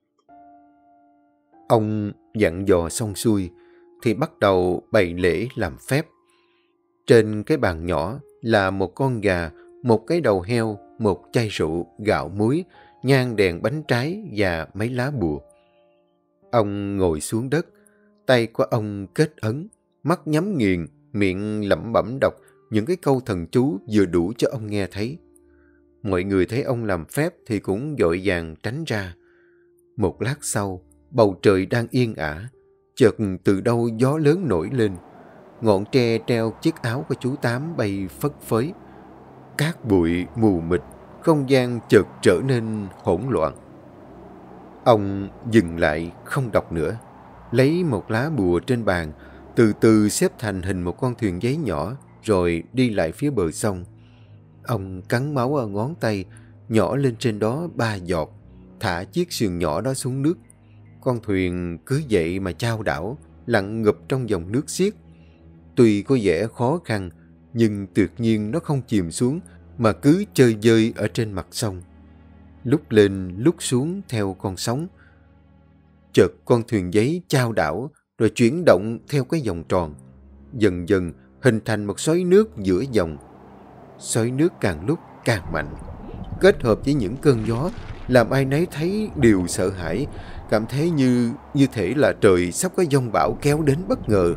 Ông dặn dò xong xuôi, thì bắt đầu bày lễ làm phép. Trên cái bàn nhỏ là một con gà, một cái đầu heo, một chai rượu, gạo muối, nhang đèn bánh trái và mấy lá bùa. Ông ngồi xuống đất, tay của ông kết ấn, mắt nhắm nghiền, miệng lẩm bẩm đọc những cái câu thần chú vừa đủ cho ông nghe thấy. Mọi người thấy ông làm phép thì cũng vội vàng tránh ra. Một lát sau, bầu trời đang yên ả, chợt từ đâu gió lớn nổi lên. Ngọn tre treo chiếc áo của chú Tám bay phất phới. Cát bụi mù mịt, không gian chợt trở nên hỗn loạn. Ông dừng lại không đọc nữa, lấy một lá bùa trên bàn, từ từ xếp thành hình một con thuyền giấy nhỏ, rồi đi lại phía bờ sông. Ông cắn máu ở ngón tay, nhỏ lên trên đó 3 giọt, thả chiếc sườn nhỏ đó xuống nước. Con thuyền cứ vậy mà chao đảo, lặn ngụp trong dòng nước xiết. Tuy có vẻ khó khăn, nhưng tuyệt nhiên nó không chìm xuống, mà cứ chơi dơi ở trên mặt sông. Lúc lên lúc xuống theo con sóng. Chợt con thuyền giấy chao đảo, rồi chuyển động theo cái vòng tròn. Dần dần hình thành một xoáy nước giữa dòng. Xoáy nước càng lúc càng mạnh, kết hợp với những cơn gió, làm ai nấy thấy đều sợ hãi, cảm thấy như thể là trời sắp có giông bão kéo đến bất ngờ.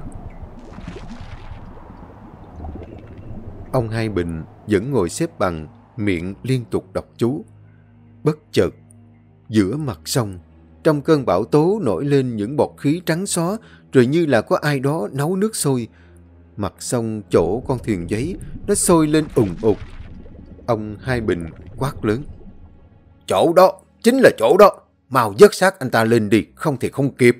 Ông Hai Bình vẫn ngồi xếp bằng, miệng liên tục đọc chú. Bất chợt, giữa mặt sông, trong cơn bão tố nổi lên những bọt khí trắng xóa, rồi như là có ai đó nấu nước sôi. Mặt sông chỗ con thuyền giấy, nó sôi lên ùn ụt. Ông Hai Bình quát lớn. Chỗ đó, chính là chỗ đó. Mau vớt xác anh ta lên đi, không thì không kịp.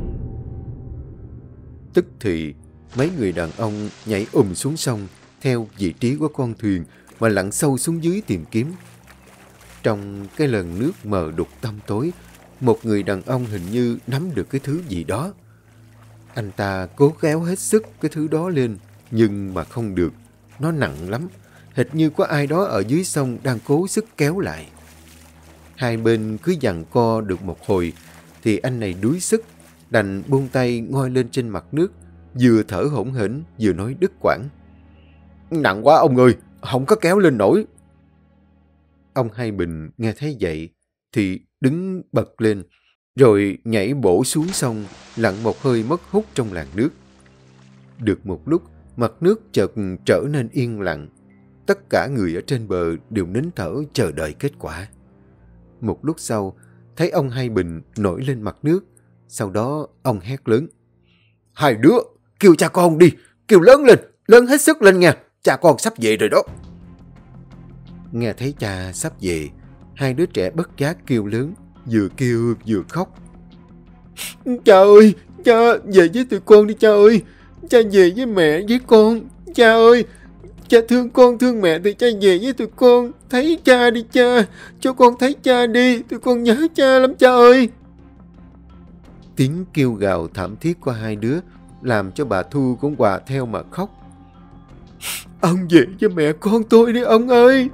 Tức thì, mấy người đàn ông nhảy xuống sông, theo vị trí của con thuyền mà lặn sâu xuống dưới tìm kiếm. Trong cái lần nước mờ đục tăm tối, một người đàn ông hình như nắm được cái thứ gì đó. Anh ta cố kéo hết sức cái thứ đó lên, nhưng mà không được. Nó nặng lắm, hệt như có ai đó ở dưới sông đang cố sức kéo lại. Hai bên cứ giằng co được một hồi, thì anh này đuối sức, đành buông tay ngoi lên trên mặt nước, vừa thở hổn hển vừa nói đứt quãng. Nặng quá ông ơi, không có kéo lên nổi. Ông Hai Bình nghe thấy vậy thì đứng bật lên, rồi nhảy bổ xuống sông, lặn một hơi mất hút trong làn nước. Được một lúc, mặt nước chợt trở nên yên lặng. Tất cả người ở trên bờ đều nín thở chờ đợi kết quả. Một lúc sau, thấy ông Hai Bình nổi lên mặt nước. Sau đó ông hét lớn. Hai đứa, kêu cha con đi, kêu lớn lên, lớn hết sức lên nha, cha con sắp về rồi đó. Nghe thấy cha sắp về, hai đứa trẻ bất giác kêu lớn, vừa kêu vừa khóc. Cha ơi, cha về với tụi con đi cha ơi, cha về với mẹ với con, cha ơi, cha thương con thương mẹ thì cha về với tụi con, thấy cha đi cha, cho con thấy cha đi, tụi con nhớ cha lắm cha ơi. Tiếng kêu gào thảm thiết của hai đứa làm cho bà Thu cũng hòa theo mà khóc. Ông về với mẹ con tôi đi ông ơi.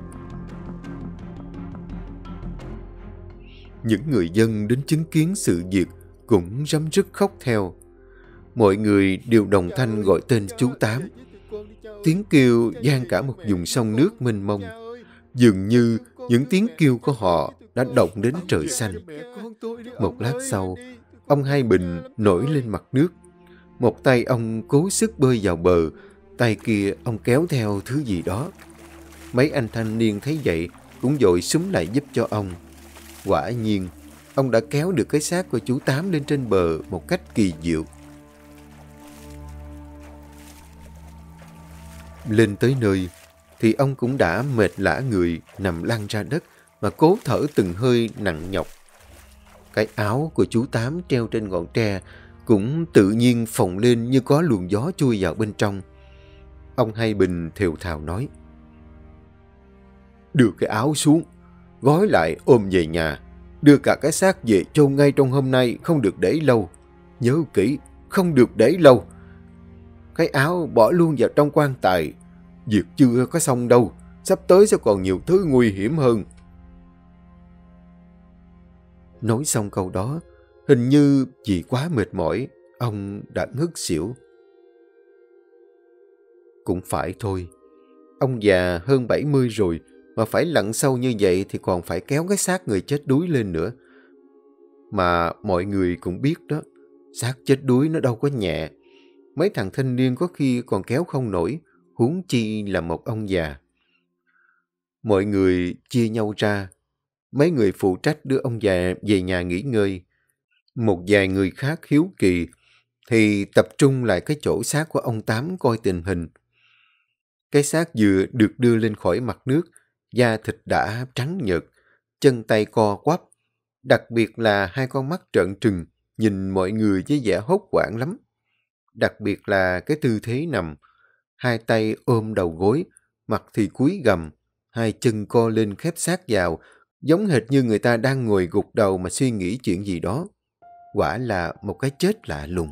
Những người dân đến chứng kiến sự việc cũng răm rứt khóc theo. Mọi người đều đồng thanh gọi tên chú Tám. Tiếng kêu vang cả một vùng sông nước mênh mông. Dường như những tiếng kêu của họ đã động đến trời xanh. Một lát sau, ông Hai Bình nổi lên mặt nước. Một tay ông cố sức bơi vào bờ, tay kia ông kéo theo thứ gì đó. Mấy anh thanh niên thấy vậy cũng vội xúm lại giúp cho ông. Quả nhiên, ông đã kéo được cái xác của chú Tám lên trên bờ một cách kỳ diệu. Lên tới nơi, thì ông cũng đã mệt lả người nằm lăn ra đất mà cố thở từng hơi nặng nhọc. Cái áo của chú Tám treo trên ngọn tre cũng tự nhiên phồng lên như có luồng gió chui vào bên trong. Ông Hai Bình thều thào nói: "Đưa cái áo xuống, gói lại ôm về nhà, đưa cả cái xác về chôn ngay trong hôm nay, không được để lâu. Nhớ kỹ, không được để lâu. Cái áo bỏ luôn vào trong quan tài. Việc chưa có xong đâu, sắp tới sẽ còn nhiều thứ nguy hiểm hơn." Nói xong câu đó, hình như vì quá mệt mỏi, ông đã ngất xỉu. Cũng phải thôi, ông già hơn 70 rồi, mà phải lặn sâu như vậy thì còn phải kéo cái xác người chết đuối lên nữa. Mà mọi người cũng biết đó, xác chết đuối nó đâu có nhẹ. Mấy thằng thanh niên có khi còn kéo không nổi, huống chi là một ông già. Mọi người chia nhau ra. Mấy người phụ trách đưa ông già về nhà nghỉ ngơi. Một vài người khác hiếu kỳ thì tập trung lại cái chỗ xác của ông Tám coi tình hình. Cái xác vừa được đưa lên khỏi mặt nước, da thịt đã trắng nhợt, chân tay co quắp, đặc biệt là hai con mắt trợn trừng, nhìn mọi người với vẻ hốt hoảng lắm. Đặc biệt là cái tư thế nằm, hai tay ôm đầu gối, mặt thì cúi gằm, hai chân co lên khép sát vào, giống hệt như người ta đang ngồi gục đầu mà suy nghĩ chuyện gì đó. Quả là một cái chết lạ lùng.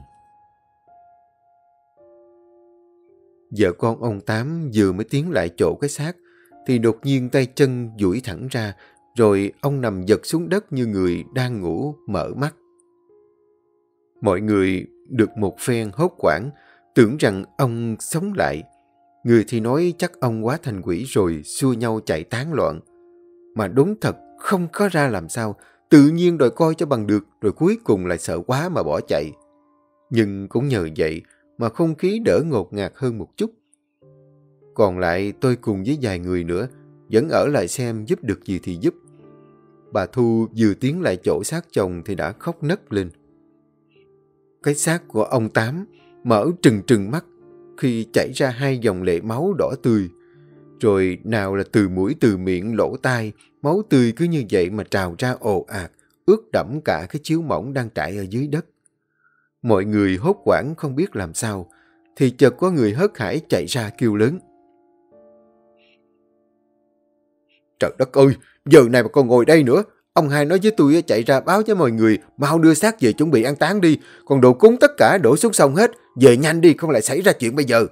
Vợ con ông Tám vừa mới tiến lại chỗ cái xác, thì đột nhiên tay chân duỗi thẳng ra, rồi ông nằm giật xuống đất như người đang ngủ mở mắt. Mọi người được một phen hốt hoảng, tưởng rằng ông sống lại. Người thì nói chắc ông hóa thành quỷ rồi, xua nhau chạy tán loạn. Mà đúng thật, không có ra làm sao, tự nhiên đòi coi cho bằng được, rồi cuối cùng lại sợ quá mà bỏ chạy. Nhưng cũng nhờ vậy mà không khí đỡ ngột ngạt hơn một chút. Còn lại tôi cùng với vài người nữa, vẫn ở lại xem giúp được gì thì giúp. Bà Thu vừa tiến lại chỗ xác chồng thì đã khóc nấc lên. Cái xác của ông Tám mở trừng trừng mắt khi chảy ra hai dòng lệ máu đỏ tươi. Rồi nào là từ mũi từ miệng lỗ tai, máu tươi cứ như vậy mà trào ra ồ ạt, ướt đẫm cả cái chiếu mỏng đang trải ở dưới đất. Mọi người hốt hoảng không biết làm sao, thì chợt có người hớt hải chạy ra kêu lớn: "Trời đất ơi, giờ này mà còn ngồi đây nữa. Ông hai nói với tôi chạy ra báo với mọi người, mau đưa xác về chuẩn bị an táng đi. Còn đồ cúng tất cả đổ xuống sông hết. Về nhanh đi, không lại xảy ra chuyện bây giờ."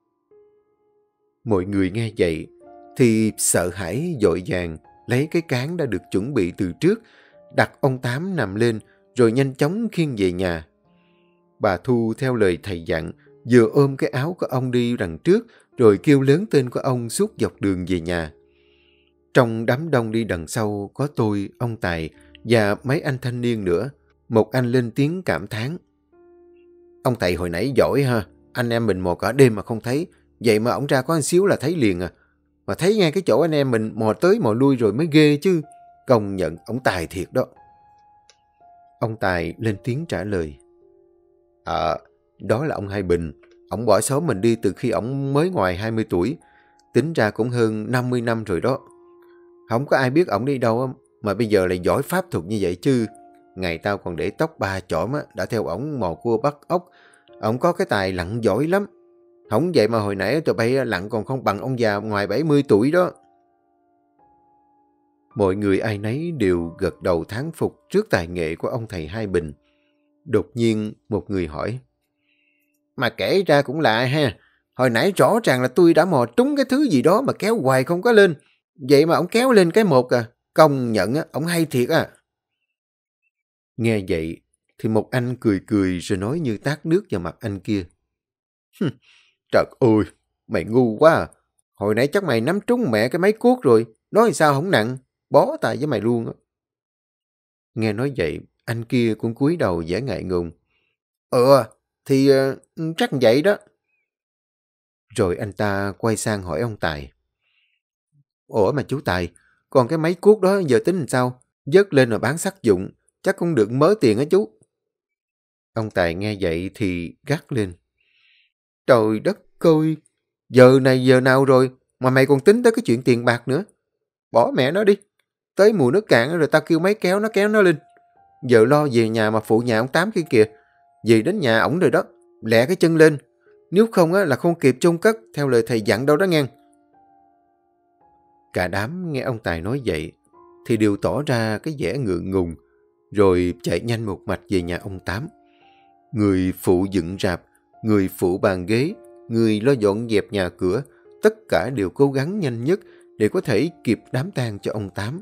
Mọi người nghe vậy thì sợ hãi vội vàng lấy cái cán đã được chuẩn bị từ trước, đặt ông Tám nằm lên rồi nhanh chóng khiêng về nhà. Bà Thu theo lời thầy dặn, vừa ôm cái áo của ông đi đằng trước rồi kêu lớn tên của ông suốt dọc đường về nhà. Trong đám đông đi đằng sau có tôi, ông Tài và mấy anh thanh niên nữa. Một anh lên tiếng cảm thán: "Ông Tài hồi nãy giỏi ha, anh em mình mò cả đêm mà không thấy, vậy mà ổng ra có một xíu là thấy liền à. Mà thấy ngay cái chỗ anh em mình mò tới mò lui rồi mới ghê chứ, công nhận ổng tài thiệt đó." Ông Tài lên tiếng trả lời: Đó là ông Hai Bình. Ổng bỏ xóm mình đi từ khi ổng mới ngoài 20 tuổi, tính ra cũng hơn 50 năm rồi đó. Không có ai biết ổng đi đâu mà bây giờ lại giỏi pháp thuật như vậy chứ. Ngày tao còn để tóc 3 chỏm đã theo ổng mò cua bắt ốc. Ổng có cái tài lặn giỏi lắm. Không vậy mà hồi nãy tụi bay lặn còn không bằng ông già ngoài 70 tuổi đó. Mọi người ai nấy đều gật đầu thán phục trước tài nghệ của ông thầy Hai Bình. Đột nhiên một người hỏi: "Mà kể ra cũng lạ ha. Hồi nãy rõ ràng là tôi đã mò trúng cái thứ gì đó mà kéo hoài không có lên. Vậy mà ổng kéo lên cái một à. Công nhận ổng hay thiệt à." Nghe vậy thì một anh cười cười rồi nói như tát nước vào mặt anh kia: "Trời ơi, Mày ngu quá à. Hồi nãy chắc mày nắm trúng mẹ cái máy cuốc rồi. Nói sao không nặng. Bó tay với mày luôn á. Nghe nói vậy, anh kia cũng cúi đầu vẻ ngại ngùng. Thì chắc vậy đó. Rồi anh ta quay sang hỏi ông Tài. Ủa mà chú Tài, còn cái máy cuốc đó giờ tính làm sao? Vớt lên rồi bán sắt dụng, chắc cũng được mớ tiền á chú. Ông Tài nghe vậy thì gắt lên. Trời đất ơi, giờ này giờ nào rồi mà mày còn tính tới cái chuyện tiền bạc nữa. Bỏ mẹ nó đi. Tới mùa nước cạn rồi tao kêu máy kéo nó lên. Giờ lo về nhà mà phụ nhà ông Tám kia kìa. Về đến nhà ổng rồi đó, lẹ cái chân lên. Nếu không á là không kịp chôn cất theo lời thầy dặn đâu đó nghe. Cả đám nghe ông Tài nói vậy thì đều tỏ ra cái vẻ ngượng ngùng, rồi chạy nhanh một mạch về nhà ông Tám. Người phụ dựng rạp, người phụ bàn ghế, người lo dọn dẹp nhà cửa, tất cả đều cố gắng nhanh nhất để có thể kịp đám tang cho ông Tám.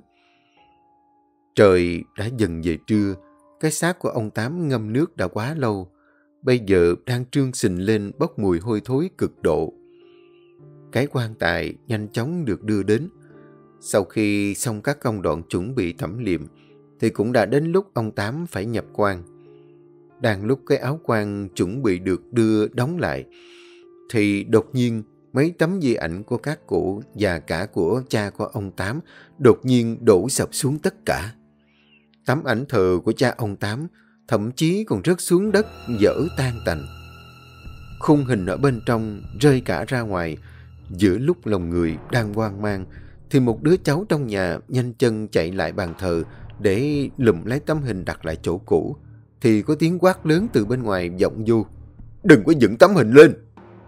Trời đã dần về trưa, cái xác của ông Tám ngâm nước đã quá lâu, bây giờ đang trương xình lên bốc mùi hôi thối cực độ. Cái quan tài nhanh chóng được đưa đến. Sau khi xong các công đoạn chuẩn bị tẩm liệm, thì cũng đã đến lúc ông Tám phải nhập quan. Đang lúc cái áo quan chuẩn bị được đưa đóng lại, thì đột nhiên mấy tấm di ảnh của các cụ và cả của cha của ông Tám đột nhiên đổ sập xuống tất cả. Tấm ảnh thờ của cha ông Tám thậm chí còn rớt xuống đất vỡ tan tành. Khung hình ở bên trong rơi cả ra ngoài. Giữa lúc lòng người đang hoang mang, thì một đứa cháu trong nhà nhanh chân chạy lại bàn thờ để lụm lấy tấm hình đặt lại chỗ cũ. Thì có tiếng quát lớn từ bên ngoài vọng vô. Đừng có dựng tấm hình lên!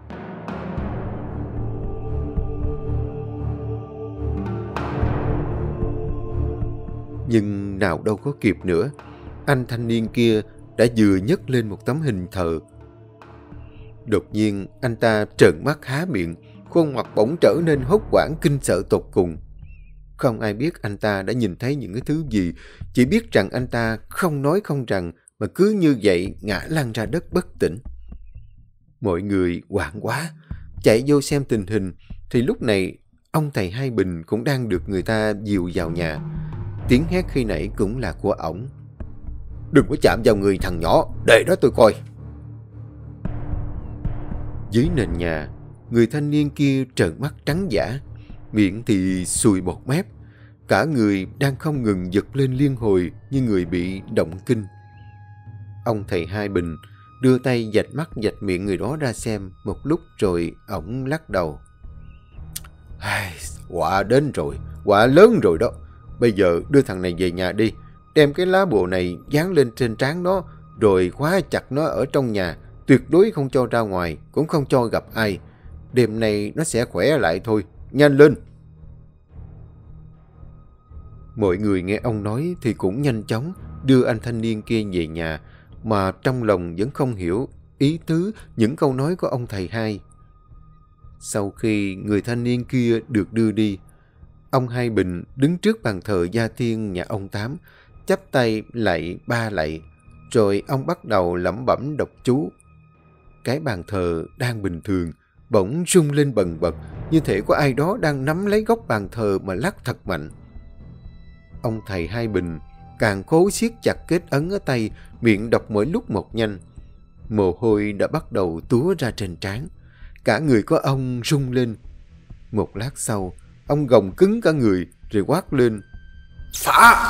Nhưng nào đâu có kịp nữa. Anh thanh niên kia đã vừa nhấc lên một tấm hình thờ. Đột nhiên anh ta trợn mắt há miệng, khuôn mặt bỗng trở nên hốt hoảng kinh sợ tột cùng. Không ai biết anh ta đã nhìn thấy những cái thứ gì, chỉ biết rằng anh ta không nói không rằng mà cứ như vậy ngã lăn ra đất bất tỉnh. Mọi người hoảng quá, chạy vô xem tình hình, thì lúc này ông thầy Hai Bình cũng đang được người ta dìu vào nhà. Tiếng hét khi nãy cũng là của ổng. Đừng có chạm vào người thằng nhỏ, để đó tôi coi. Dưới nền nhà, người thanh niên kia trợn mắt trắng dã, miệng thì sùi bọt mép, cả người đang không ngừng giật lên liên hồi như người bị động kinh. Ông thầy Hai Bình đưa tay vạch mắt vạch miệng người đó ra xem một lúc rồi ổng lắc đầu. Họa đến rồi, họa lớn rồi đó. Bây giờ đưa thằng này về nhà đi, đem cái lá bùa này dán lên trên trán nó, rồi khóa chặt nó ở trong nhà, tuyệt đối không cho ra ngoài, cũng không cho gặp ai. Đêm nay nó sẽ khỏe lại thôi, nhanh lên. Mọi người nghe ông nói thì cũng nhanh chóng đưa anh thanh niên kia về nhà, mà trong lòng vẫn không hiểu ý tứ những câu nói của ông thầy Hai. Sau khi người thanh niên kia được đưa đi, ông Hai Bình đứng trước bàn thờ gia tiên nhà ông Tám, chắp tay lạy ba lạy, rồi ông bắt đầu lẩm bẩm đọc chú. Cái bàn thờ đang bình thường, bỗng rung lên bần bật, như thể có ai đó đang nắm lấy góc bàn thờ mà lắc thật mạnh. Ông thầy Hai Bình càng cố siết chặt kết ấn ở tay, miệng đọc mỗi lúc một nhanh. Mồ hôi đã bắt đầu túa ra trên trán. Cả người của ông rung lên. Một lát sau, ông gồng cứng cả người rồi quát lên. Phá!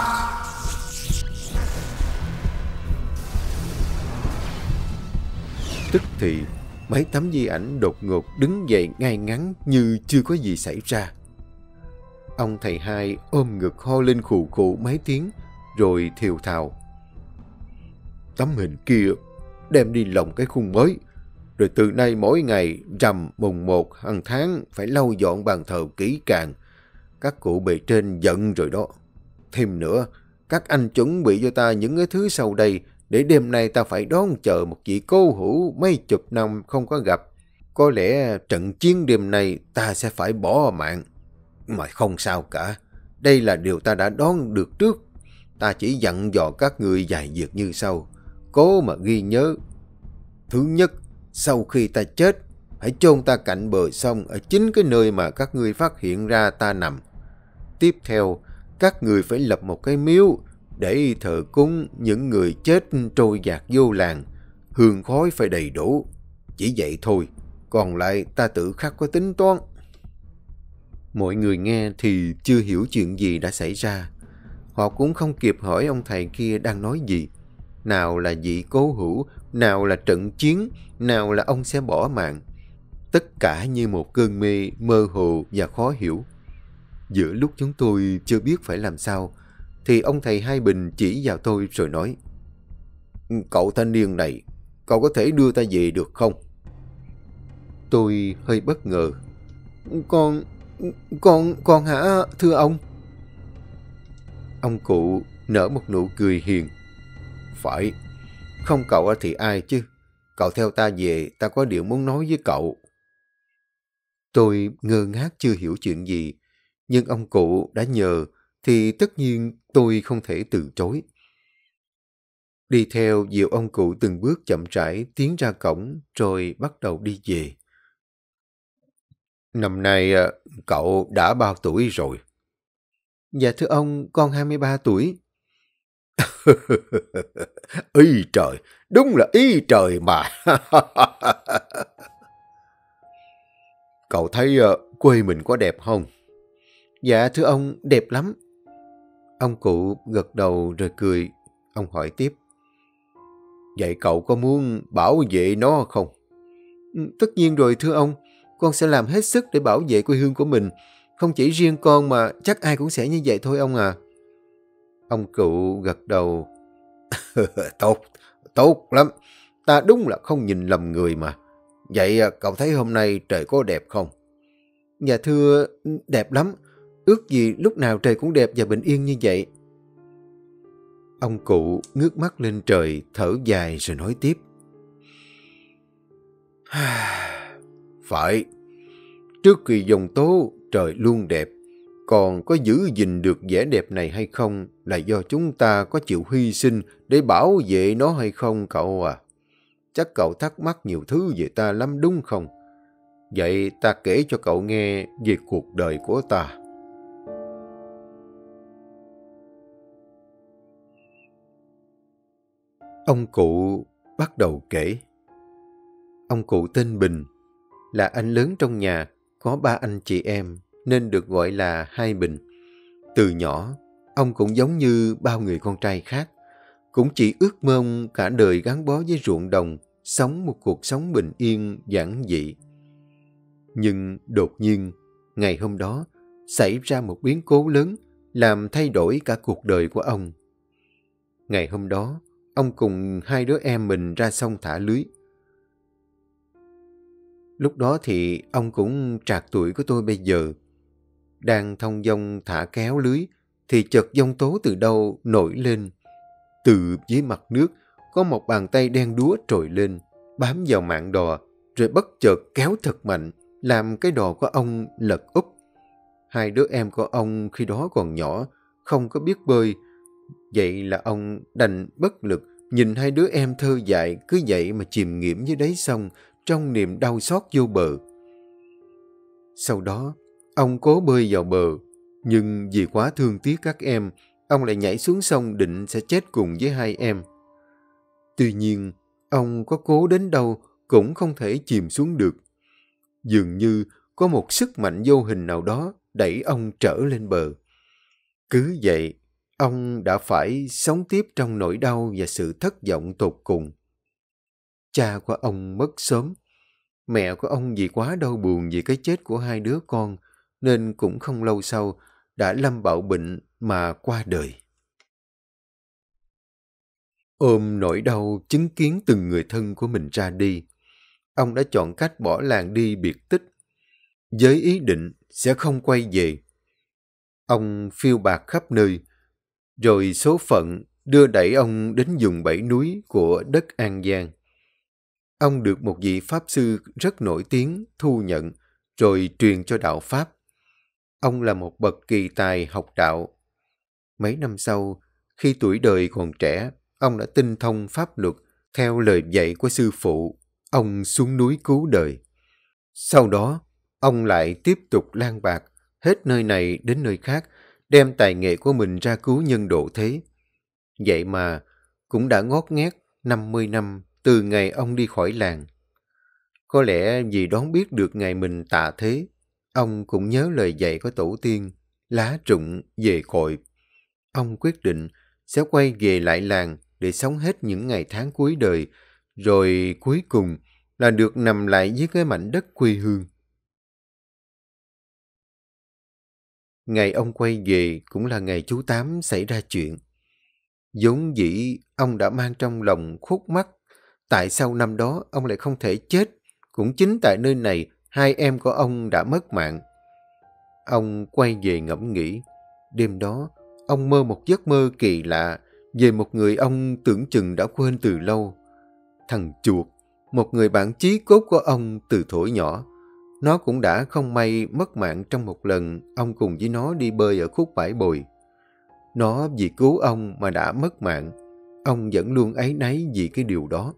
Tức thì mấy tấm di ảnh đột ngột đứng dậy ngay ngắn như chưa có gì xảy ra. Ông thầy Hai ôm ngực ho lên khù khụ mấy tiếng, rồi thều thào. Tấm hình kia đem đi lồng cái khung mới, rồi từ nay mỗi ngày rằm mùng 1 hàng tháng phải lau dọn bàn thờ kỹ càng. Các cụ bề trên giận rồi đó. Thêm nữa, các anh chuẩn bị cho ta những cái thứ sau đây, để đêm nay ta phải đón chờ một vị cố hữu mấy chục năm không có gặp. Có lẽ trận chiến đêm nay ta sẽ phải bỏ mạng. Mà không sao cả. Đây là điều ta đã đoán được trước. Ta chỉ dặn dò các người vài việc như sau. Cố mà ghi nhớ. Thứ nhất, sau khi ta chết, hãy chôn ta cạnh bờ sông ở chính cái nơi mà các ngươi phát hiện ra ta nằm. Tiếp theo, các người phải lập một cái miếu để thờ cúng những người chết trôi dạt vô làng. Hương khói phải đầy đủ. Chỉ vậy thôi, còn lại ta tự khắc có tính toán. Mọi người nghe thì chưa hiểu chuyện gì đã xảy ra. Họ cũng không kịp hỏi ông thầy kia đang nói gì. Nào là vị cố hữu, nào là trận chiến, nào là ông sẽ bỏ mạng. Tất cả như một cơn mê mơ hồ và khó hiểu. Giữa lúc chúng tôi chưa biết phải làm sao, thì ông thầy Hai Bình chỉ vào tôi rồi nói: Cậu thanh niên này, cậu có thể đưa ta về được không? Tôi hơi bất ngờ. Con hả, thưa ông? Ông cụ nở một nụ cười hiền. Phải, không cậu thì ai chứ? Cậu theo ta về, ta có điều muốn nói với cậu. Tôi ngơ ngác chưa hiểu chuyện gì, nhưng ông cụ đã nhờ thì tất nhiên tôi không thể từ chối. Đi theo dìu ông cụ từng bước chậm rãi tiến ra cổng rồi bắt đầu đi về. Năm nay cậu đã bao tuổi rồi? Dạ thưa ông, con 23 tuổi. Ý trời, đúng là ý trời mà. Cậu thấy quê mình có đẹp không? Dạ thưa ông, đẹp lắm. Ông cụ gật đầu rồi cười. Ông hỏi tiếp. Vậy cậu có muốn bảo vệ nó không? Tất nhiên rồi thưa ông. Con sẽ làm hết sức để bảo vệ quê hương của mình. Không chỉ riêng con mà chắc ai cũng sẽ như vậy thôi ông à. Ông cụ gật đầu. Tốt, tốt lắm. Ta đúng là không nhìn lầm người mà. Vậy cậu thấy hôm nay trời có đẹp không? Dạ thưa, đẹp lắm. Ước gì lúc nào trời cũng đẹp và bình yên như vậy. Ông cụ ngước mắt lên trời, thở dài rồi nói tiếp. Phải, trước khi giông tố, trời luôn đẹp. Còn có giữ gìn được vẻ đẹp này hay không là do chúng ta có chịu hy sinh để bảo vệ nó hay không cậu à? Chắc cậu thắc mắc nhiều thứ về ta lắm đúng không? Vậy ta kể cho cậu nghe về cuộc đời của ta. Ông cụ bắt đầu kể. Ông cụ tên Bình, là anh lớn trong nhà, có 3 anh chị em nên được gọi là Hai Bình. Từ nhỏ, ông cũng giống như bao người con trai khác, cũng chỉ ước mong cả đời gắn bó với ruộng đồng, sống một cuộc sống bình yên, giản dị. Nhưng đột nhiên, ngày hôm đó, xảy ra một biến cố lớn, làm thay đổi cả cuộc đời của ông. Ngày hôm đó, ông cùng 2 đứa em mình ra sông thả lưới. Lúc đó thì ông cũng trạc tuổi của tôi bây giờ. Đang thông dong thả kéo lưới, thì chợt giông tố từ đâu nổi lên. Từ dưới mặt nước, có một bàn tay đen đúa trồi lên, bám vào mạn đò, rồi bất chợt kéo thật mạnh, làm cái đò của ông lật úp. 2 đứa em của ông khi đó còn nhỏ, không có biết bơi. Vậy là ông đành bất lực, nhìn 2 đứa em thơ dại cứ vậy mà chìm nghiễm dưới đáy sông, trong niềm đau xót vô bờ. Sau đó, ông cố bơi vào bờ, nhưng vì quá thương tiếc các em, ông lại nhảy xuống sông định sẽ chết cùng với 2 em. Tuy nhiên, ông có cố đến đâu cũng không thể chìm xuống được. Dường như có một sức mạnh vô hình nào đó đẩy ông trở lên bờ. Cứ vậy, ông đã phải sống tiếp trong nỗi đau và sự thất vọng tột cùng. Cha của ông mất sớm. Mẹ của ông vì quá đau buồn vì cái chết của 2 đứa con, nên cũng không lâu sau đã lâm bạo bệnh mà qua đời. Ôm nỗi đau chứng kiến từng người thân của mình ra đi, ông đã chọn cách bỏ làng đi biệt tích, với ý định sẽ không quay về. Ông phiêu bạt khắp nơi, rồi số phận đưa đẩy ông đến vùng 7 núi của đất An Giang. Ông được một vị Pháp sư rất nổi tiếng thu nhận, rồi truyền cho đạo Pháp. Ông là một bậc kỳ tài học đạo. Mấy năm sau, khi tuổi đời còn trẻ, ông đã tinh thông pháp luật theo lời dạy của sư phụ. Ông xuống núi cứu đời. Sau đó, ông lại tiếp tục lang bạc, hết nơi này đến nơi khác, đem tài nghệ của mình ra cứu nhân độ thế. Vậy mà, cũng đã ngót nghét 50 năm từ ngày ông đi khỏi làng. Có lẽ vì đoán biết được ngày mình tạ thế, ông cũng nhớ lời dạy của tổ tiên, lá rụng về cội. Ông quyết định sẽ quay về lại làng để sống hết những ngày tháng cuối đời, rồi cuối cùng là được nằm lại với cái mảnh đất quê hương. Ngày ông quay về cũng là ngày chú Tám xảy ra chuyện. Vốn dĩ ông đã mang trong lòng khúc mắc. Tại sao năm đó ông lại không thể chết? Cũng chính tại nơi này, hai em của ông đã mất mạng. Ông quay về ngẫm nghĩ. Đêm đó, ông mơ một giấc mơ kỳ lạ về một người ông tưởng chừng đã quên từ lâu. Thằng chuột, một người bạn chí cốt của ông từ thuở nhỏ. Nó cũng đã không may mất mạng trong một lần ông cùng với nó đi bơi ở khúc bãi bồi. Nó vì cứu ông mà đã mất mạng. Ông vẫn luôn áy náy vì cái điều đó.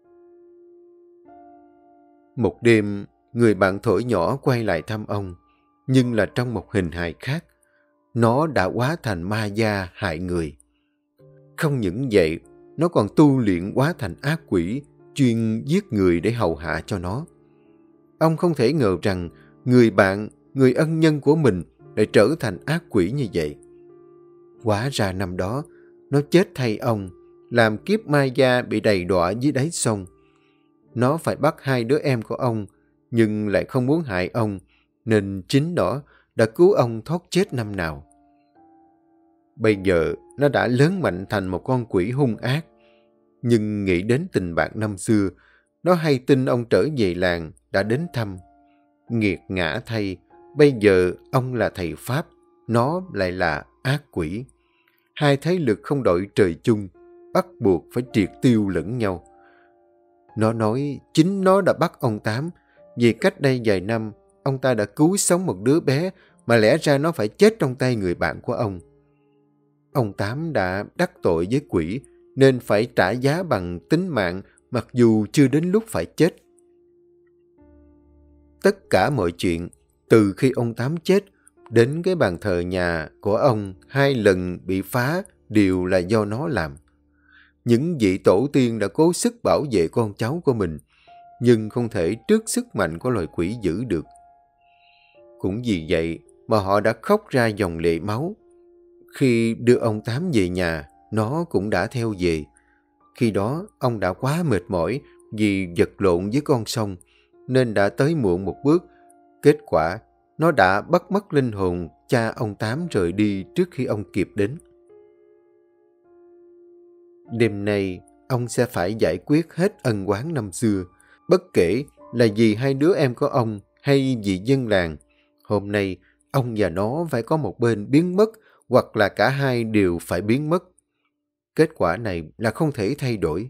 Một đêm, người bạn thuở nhỏ quay lại thăm ông, nhưng là trong một hình hài khác. Nó đã hóa thành ma da hại người. Không những vậy, nó còn tu luyện hóa thành ác quỷ, chuyên giết người để hầu hạ cho nó. Ông không thể ngờ rằng người bạn, người ân nhân của mình lại trở thành ác quỷ như vậy. Hóa ra năm đó, nó chết thay ông, làm kiếp ma da bị đầy đọa dưới đáy sông. Nó phải bắt hai đứa em của ông, nhưng lại không muốn hại ông, nên chính nó đã cứu ông thoát chết năm nào. Bây giờ, nó đã lớn mạnh thành một con quỷ hung ác. Nhưng nghĩ đến tình bạn năm xưa, nó hay tin ông trở về làng, đã đến thăm. Nghiệt ngã thay, bây giờ ông là thầy Pháp, nó lại là ác quỷ. Hai thế lực không đội trời chung, bắt buộc phải triệt tiêu lẫn nhau. Nó nói chính nó đã bắt ông Tám, vì cách đây vài năm, ông ta đã cứu sống một đứa bé mà lẽ ra nó phải chết trong tay người bạn của ông. Ông Tám đã đắc tội với quỷ nên phải trả giá bằng tính mạng mặc dù chưa đến lúc phải chết. Tất cả mọi chuyện, từ khi ông Tám chết đến cái bàn thờ nhà của ông 2 lần bị phá đều là do nó làm. Những vị tổ tiên đã cố sức bảo vệ con cháu của mình, nhưng không thể trước sức mạnh của loài quỷ dữ được. Cũng vì vậy mà họ đã khóc ra dòng lệ máu. Khi đưa ông Tám về nhà, nó cũng đã theo về. Khi đó, ông đã quá mệt mỏi vì vật lộn với con sông, nên đã tới muộn một bước. Kết quả, nó đã bắt mất linh hồn cha ông Tám rời đi trước khi ông kịp đến. Đêm nay, ông sẽ phải giải quyết hết ân oán năm xưa, bất kể là vì hai đứa em của ông hay vì dân làng. Hôm nay, ông và nó phải có một bên biến mất, hoặc là cả hai đều phải biến mất. Kết quả này là không thể thay đổi.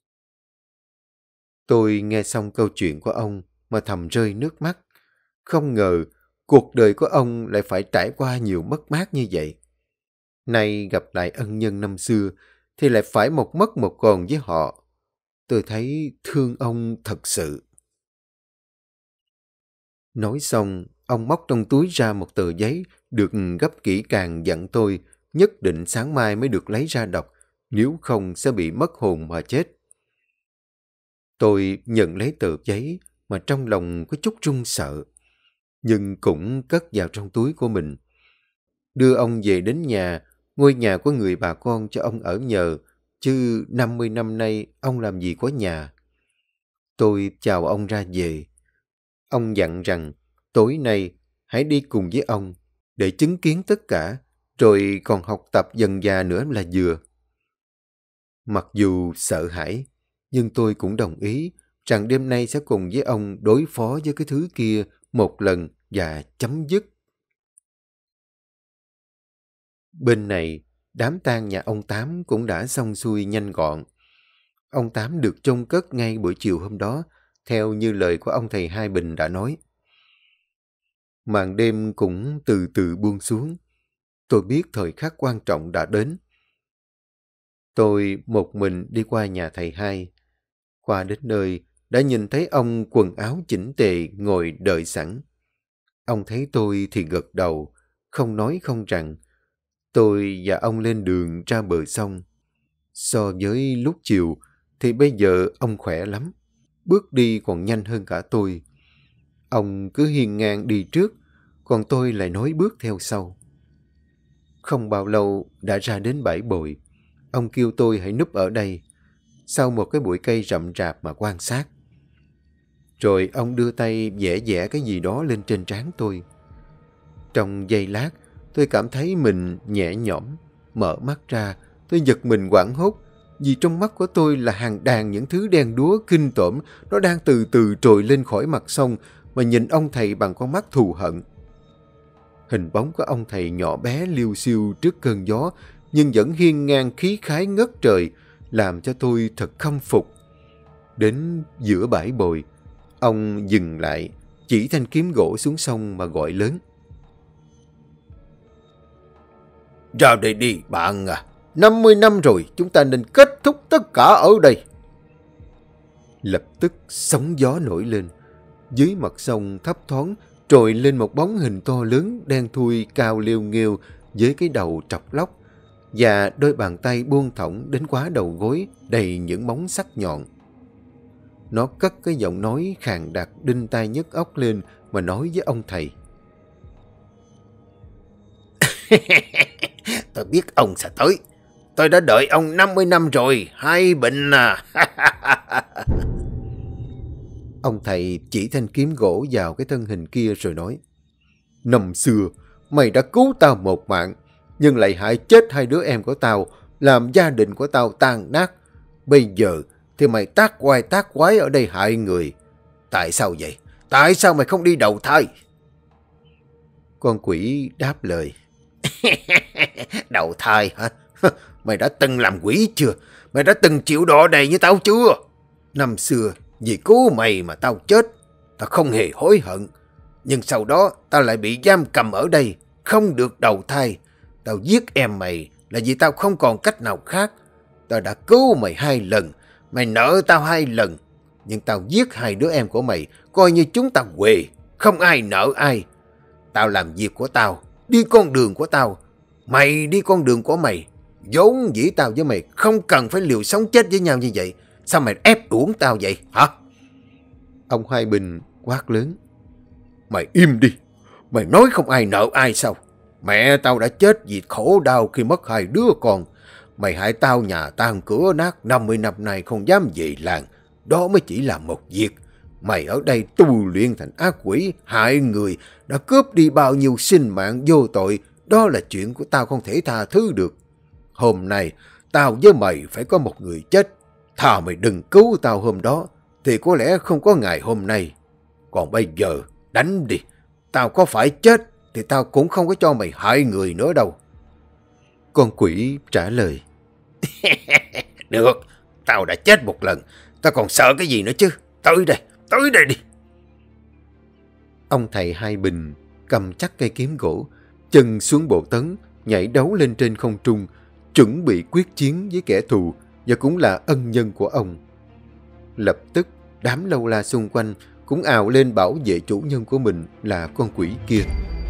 Tôi nghe xong câu chuyện của ông mà thầm rơi nước mắt. Không ngờ cuộc đời của ông lại phải trải qua nhiều mất mát như vậy. Nay gặp lại ân nhân năm xưa thì lại phải một mất một còn với họ. Tôi thấy thương ông thật sự. Nói xong, ông móc trong túi ra một tờ giấy được gấp kỹ càng, dặn tôi nhất định sáng mai mới được lấy ra đọc, nếu không sẽ bị mất hồn mà chết. Tôi nhận lấy tờ giấy mà trong lòng có chút run sợ, nhưng cũng cất vào trong túi của mình. Đưa ông về đến nhà, ngôi nhà của người bà con cho ông ở nhờ, chứ 50 năm nay ông làm gì có nhà. Tôi chào ông ra về. Ông dặn rằng tối nay hãy đi cùng với ông để chứng kiến tất cả, rồi còn học tập dần dà nữa là vừa. Mặc dù sợ hãi, nhưng tôi cũng đồng ý rằng đêm nay sẽ cùng với ông đối phó với cái thứ kia một lần và chấm dứt. Bên này, đám tang nhà ông Tám cũng đã xong xuôi nhanh gọn. Ông Tám được chôn cất ngay buổi chiều hôm đó, theo như lời của ông thầy Hai Bình đã nói. Màn đêm cũng từ từ buông xuống. Tôi biết thời khắc quan trọng đã đến. Tôi một mình đi qua nhà thầy Hai. Qua đến nơi, đã nhìn thấy ông quần áo chỉnh tề ngồi đợi sẵn. Ông thấy tôi thì gật đầu, không nói không rằng. Tôi và ông lên đường ra bờ sông. So với lúc chiều thì bây giờ ông khỏe lắm. Bước đi còn nhanh hơn cả tôi. Ông cứ hiên ngang đi trước, còn tôi lại nói bước theo sau. Không bao lâu đã ra đến bãi bồi. Ông kêu tôi hãy núp ở đây, sau một cái bụi cây rậm rạp mà quan sát. Rồi ông đưa tay vẽ vẽ cái gì đó lên trên trán tôi. Trong giây lát, tôi cảm thấy mình nhẹ nhõm. Mở mắt ra, tôi giật mình hoảng hốt, vì trong mắt của tôi là hàng đàn những thứ đen đúa kinh tởm, nó đang từ từ trồi lên khỏi mặt sông mà nhìn ông thầy bằng con mắt thù hận. Hình bóng của ông thầy nhỏ bé liêu xiêu trước cơn gió, nhưng vẫn hiên ngang khí khái ngất trời, làm cho tôi thật khâm phục. Đến giữa bãi bồi, ông dừng lại, chỉ thanh kiếm gỗ xuống sông mà gọi lớn. Ra đây đi bạn à, 50 năm rồi, chúng ta nên kết thúc tất cả ở đây. Lập tức sóng gió nổi lên. Dưới mặt sông thấp thoáng trồi lên một bóng hình to lớn đen thui cao liêu nghêu với cái đầu trọc lóc và đôi bàn tay buông thõng đến quá đầu gối đầy những móng sắc nhọn. Nó cất cái giọng nói khàn đặc đinh tai nhức óc lên mà nói với ông thầy. Tôi biết ông sẽ tới. Tôi đã đợi ông 50 năm rồi, Hai Bình à. Ông thầy chỉ thanh kiếm gỗ vào cái thân hình kia rồi nói. Năm xưa, mày đã cứu tao một mạng, nhưng lại hại chết hai đứa em của tao, làm gia đình của tao tan nát. Bây giờ thì mày tác oai tác quái ở đây hại người. Tại sao vậy? Tại sao mày không đi đầu thai? Con quỷ đáp lời. Đầu thai hả? Mày đã từng làm quỷ chưa? Mày đã từng chịu đọ đầy như tao chưa? Năm xưa, vì cứu mày mà tao chết. Tao không hề hối hận. Nhưng sau đó, tao lại bị giam cầm ở đây, không được đầu thai. Tao giết em mày là vì tao không còn cách nào khác. Tao đã cứu mày 2 lần. Mày nợ tao 2 lần. Nhưng tao giết 2 đứa em của mày, coi như chúng tao huề. Không ai nợ ai. Tao làm việc của tao, đi con đường của tao. Mày đi con đường của mày. Vốn dĩ tao với mày không cần phải liều sống chết với nhau như vậy. Sao mày ép uổng tao vậy hả? Ông Hai Bình quát lớn. Mày im đi. Mày nói không ai nợ ai sao? Mẹ tao đã chết vì khổ đau khi mất 2 đứa con. Mày hại tao nhà tan cửa nát 50 năm nay không dám về làng. Đó mới chỉ là một việc. Mày ở đây tu luyện thành ác quỷ, hại người, đã cướp đi bao nhiêu sinh mạng vô tội. Đó là chuyện của tao không thể tha thứ được. Hôm nay, tao với mày phải có một người chết. Thà mày đừng cứu tao hôm đó, thì có lẽ không có ngày hôm nay. Còn bây giờ, đánh đi. Tao có phải chết, thì tao cũng không có cho mày hại người nữa đâu. Con quỷ trả lời. Được, tao đã chết một lần. Tao còn sợ cái gì nữa chứ. Tới đây đi. Ông thầy Hai Bình cầm chắc cây kiếm gỗ, chân xuống bộ tấn, nhảy đấu lên trên không trung, chuẩn bị quyết chiến với kẻ thù và cũng là ân nhân của ông. Lập tức, đám lâu la xung quanh cũng ào lên bảo vệ chủ nhân của mình là con quỷ kia.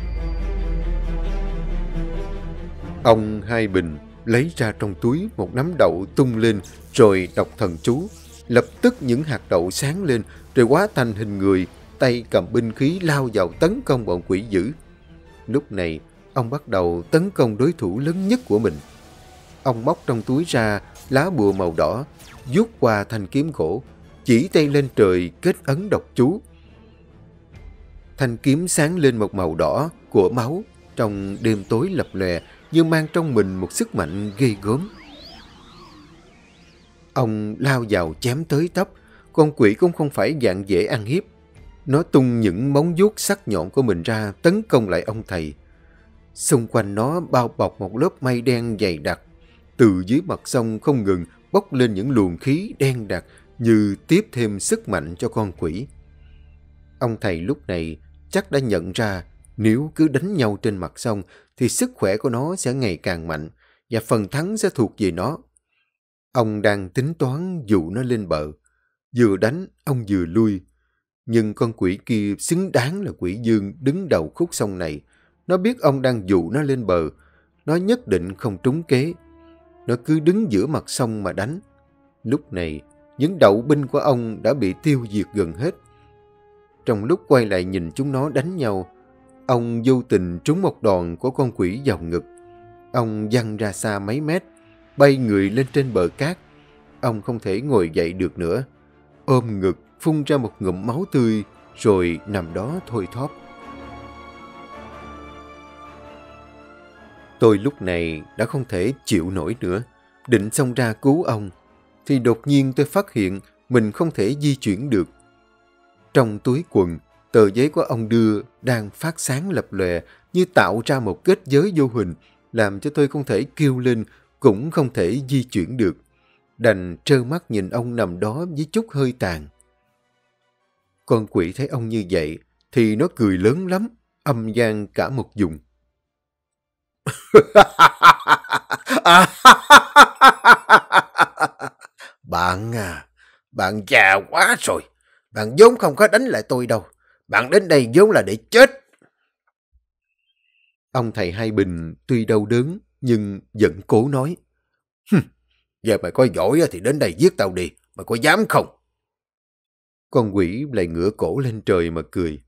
Ông Hai Bình lấy ra trong túi một nắm đậu tung lên rồi đọc thần chú. Lập tức những hạt đậu sáng lên rồi hóa thành hình người, tay cầm binh khí lao vào tấn công bọn quỷ dữ. Lúc này, ông bắt đầu tấn công đối thủ lớn nhất của mình. Ông móc trong túi ra lá bùa màu đỏ, vuốt qua thanh kiếm gỗ, chỉ tay lên trời kết ấn đọc chú. Thanh kiếm sáng lên một màu đỏ của máu, trong đêm tối lập lòe như mang trong mình một sức mạnh ghê gớm. Ông lao vào chém tới tấp, con quỷ cũng không phải dạng dễ ăn hiếp. Nó tung những móng vuốt sắc nhọn của mình ra tấn công lại ông thầy. Xung quanh nó bao bọc một lớp mây đen dày đặc. Từ dưới mặt sông không ngừng bốc lên những luồng khí đen đặc như tiếp thêm sức mạnh cho con quỷ. Ông thầy lúc này chắc đã nhận ra nếu cứ đánh nhau trên mặt sông thì sức khỏe của nó sẽ ngày càng mạnh và phần thắng sẽ thuộc về nó. Ông đang tính toán dụ nó lên bờ. Vừa đánh, ông vừa lui. Nhưng con quỷ kia xứng đáng là quỷ dương đứng đầu khúc sông này. Nó biết ông đang dụ nó lên bờ. Nó nhất định không trúng kế. Nó cứ đứng giữa mặt sông mà đánh. Lúc này, những đậu binh của ông đã bị tiêu diệt gần hết. Trong lúc quay lại nhìn chúng nó đánh nhau, ông vô tình trúng một đòn của con quỷ vào ngực. Ông văng ra xa mấy mét, bay người lên trên bờ cát. Ông không thể ngồi dậy được nữa. Ôm ngực, phun ra một ngụm máu tươi, rồi nằm đó thôi thóp. Tôi lúc này đã không thể chịu nổi nữa, định xông ra cứu ông. Thì đột nhiên tôi phát hiện mình không thể di chuyển được. Trong túi quần, tờ giấy của ông đưa đang phát sáng lập lòe như tạo ra một kết giới vô hình, làm cho tôi không thể kêu lên, cũng không thể di chuyển được. Đành trơ mắt nhìn ông nằm đó với chút hơi tàn. Con quỷ thấy ông như vậy thì nó cười lớn lắm, âm vang cả một vùng. Bạn à, bạn già quá rồi. Bạn vốn không có đánh lại tôi đâu. Bạn đến đây vốn là để chết. Ông thầy Hai Bình tuy đau đớn nhưng vẫn cố nói. Giờ mày có giỏi thì đến đây giết tao đi. Mày có dám không? Con quỷ lại ngửa cổ lên trời mà cười.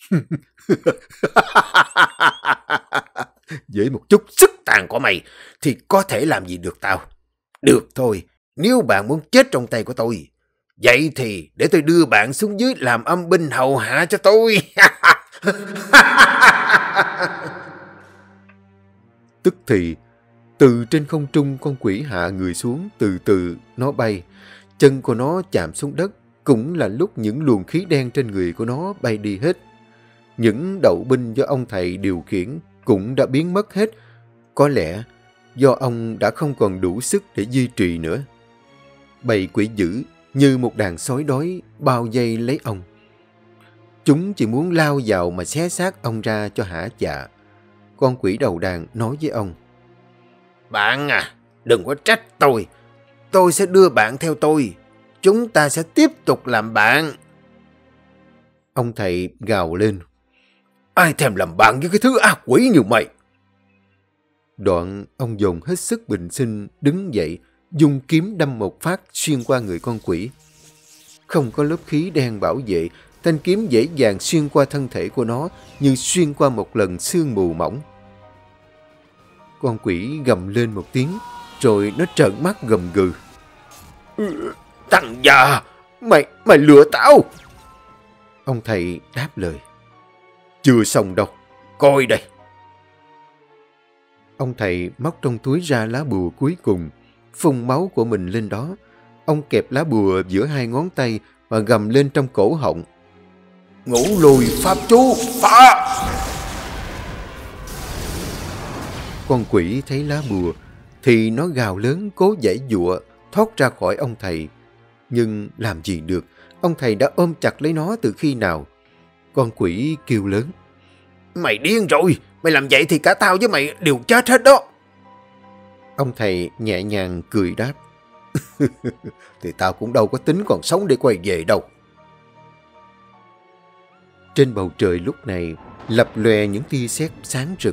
Với một chút sức tàn của mày thì có thể làm gì được tao. Được thôi, nếu bạn muốn chết trong tay của tôi, vậy thì để tôi đưa bạn xuống dưới làm âm binh hầu hạ cho tôi. Tức thì, từ trên không trung con quỷ hạ người xuống, từ từ nó bay. Chân của nó chạm xuống đất, cũng là lúc những luồng khí đen trên người của nó bay đi hết. Những đậu binh do ông thầy điều khiển cũng đã biến mất hết. Có lẽ do ông đã không còn đủ sức để duy trì nữa. Bầy quỷ dữ như một đàn sói đói bao vây lấy ông. Chúng chỉ muốn lao vào mà xé xác ông ra cho hả dạ. Con quỷ đầu đàn nói với ông. Bạn à, đừng có trách tôi. Tôi sẽ đưa bạn theo tôi. Chúng ta sẽ tiếp tục làm bạn. Ông thầy gào lên. Ai thèm làm bạn với cái thứ ác quỷ như mày? Đoạn ông dồn hết sức bình sinh đứng dậy, dùng kiếm đâm một phát xuyên qua người con quỷ. Không có lớp khí đen bảo vệ, thanh kiếm dễ dàng xuyên qua thân thể của nó như xuyên qua một lần sương mù mỏng. Con quỷ gầm lên một tiếng, rồi nó trợn mắt gầm gừ. Thằng già, mày lừa tao! Ông thầy đáp lời. Chưa xong đâu, coi đây. Ông thầy móc trong túi ra lá bùa cuối cùng, phun máu của mình lên đó. Ông kẹp lá bùa giữa hai ngón tay và gầm lên trong cổ họng. Ngũ lùi pháp chú, phá! Con quỷ thấy lá bùa thì nó gào lớn cố giãy giụa thoát ra khỏi ông thầy. Nhưng làm gì được, ông thầy đã ôm chặt lấy nó từ khi nào. Con quỷ kêu lớn. Mày điên rồi, mày làm vậy thì cả tao với mày đều chết hết đó. Ông thầy nhẹ nhàng cười đáp. Thì tao cũng đâu có tính còn sống để quay về đâu. Trên bầu trời lúc này lập lòe những tia sét sáng rực.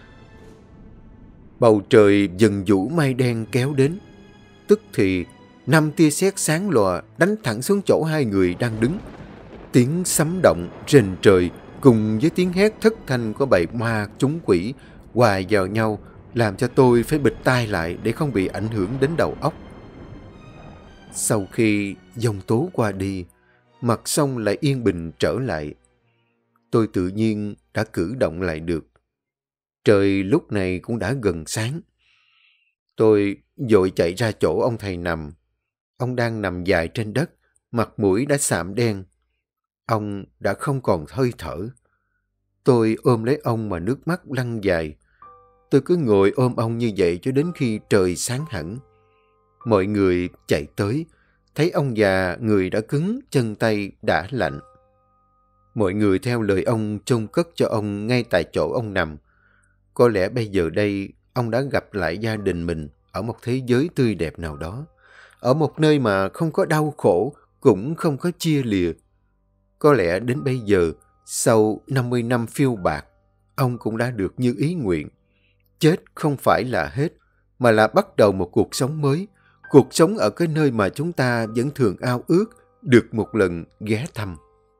Bầu trời dần vũ mây đen kéo đến. Tức thì 5 tia sét sáng lòa đánh thẳng xuống chỗ hai người đang đứng. Tiếng sấm động rền trời cùng với tiếng hét thất thanh của bầy ma trúng quỷ hòa vào nhau, làm cho tôi phải bịt tai lại để không bị ảnh hưởng đến đầu óc. Sau khi giông tố qua đi, mặt sông lại yên bình trở lại. Tôi tự nhiên đã cử động lại được. Trời lúc này cũng đã gần sáng. Tôi vội chạy ra chỗ ông thầy nằm. Ông đang nằm dài trên đất, mặt mũi đã sạm đen. Ông đã không còn hơi thở. Tôi ôm lấy ông mà nước mắt lăn dài. Tôi cứ ngồi ôm ông như vậy cho đến khi trời sáng hẳn. Mọi người chạy tới, thấy ông già người đã cứng, chân tay đã lạnh. Mọi người theo lời ông chôn cất cho ông ngay tại chỗ ông nằm. Có lẽ bây giờ đây ông đã gặp lại gia đình mình ở một thế giới tươi đẹp nào đó. Ở một nơi mà không có đau khổ cũng không có chia lìa. Có lẽ đến bây giờ, sau 50 năm phiêu bạt, ông cũng đã được như ý nguyện. Chết không phải là hết, mà là bắt đầu một cuộc sống mới. Cuộc sống ở cái nơi mà chúng ta vẫn thường ao ước được một lần ghé thăm.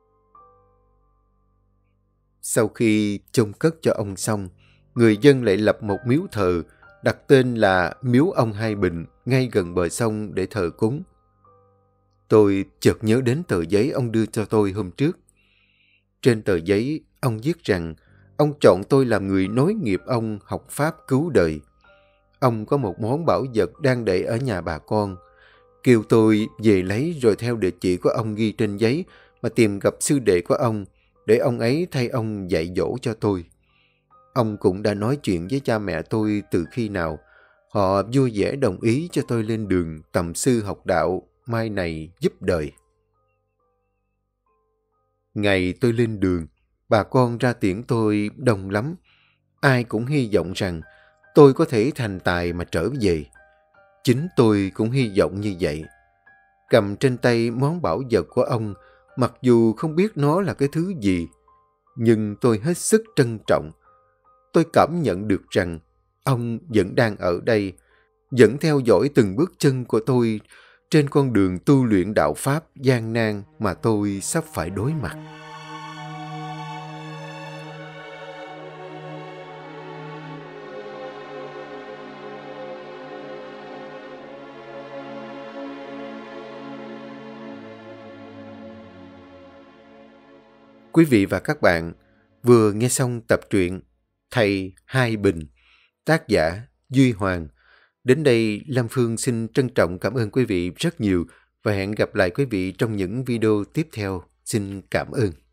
Sau khi chôn cất cho ông xong, người dân lại lập một miếu thờ, đặt tên là Miếu ông Hai Bình, ngay gần bờ sông để thờ cúng. Tôi chợt nhớ đến tờ giấy ông đưa cho tôi hôm trước. Trên tờ giấy, ông viết rằng ông chọn tôi làm người nối nghiệp ông học Pháp cứu đời. Ông có một món bảo vật đang để ở nhà bà con. Kêu tôi về lấy rồi theo địa chỉ của ông ghi trên giấy mà tìm gặp sư đệ của ông, để ông ấy thay ông dạy dỗ cho tôi. Ông cũng đã nói chuyện với cha mẹ tôi từ khi nào. Họ vui vẻ đồng ý cho tôi lên đường tầm sư học đạo, mai này giúp đời. Ngày tôi lên đường, bà con ra tiễn tôi đông lắm. Ai cũng hy vọng rằng tôi có thể thành tài mà trở về. Chính tôi cũng hy vọng như vậy. Cầm trên tay món bảo vật của ông, mặc dù không biết nó là cái thứ gì, nhưng tôi hết sức trân trọng. Tôi cảm nhận được rằng ông vẫn đang ở đây, vẫn theo dõi từng bước chân của tôi trên con đường tu luyện đạo Pháp gian nan mà tôi sắp phải đối mặt. Quý vị và các bạn vừa nghe xong tập truyện Thầy Hai Bình, tác giả Duy Hoàng. Đến đây, Lam Phương xin trân trọng cảm ơn quý vị rất nhiều và hẹn gặp lại quý vị trong những video tiếp theo. Xin cảm ơn.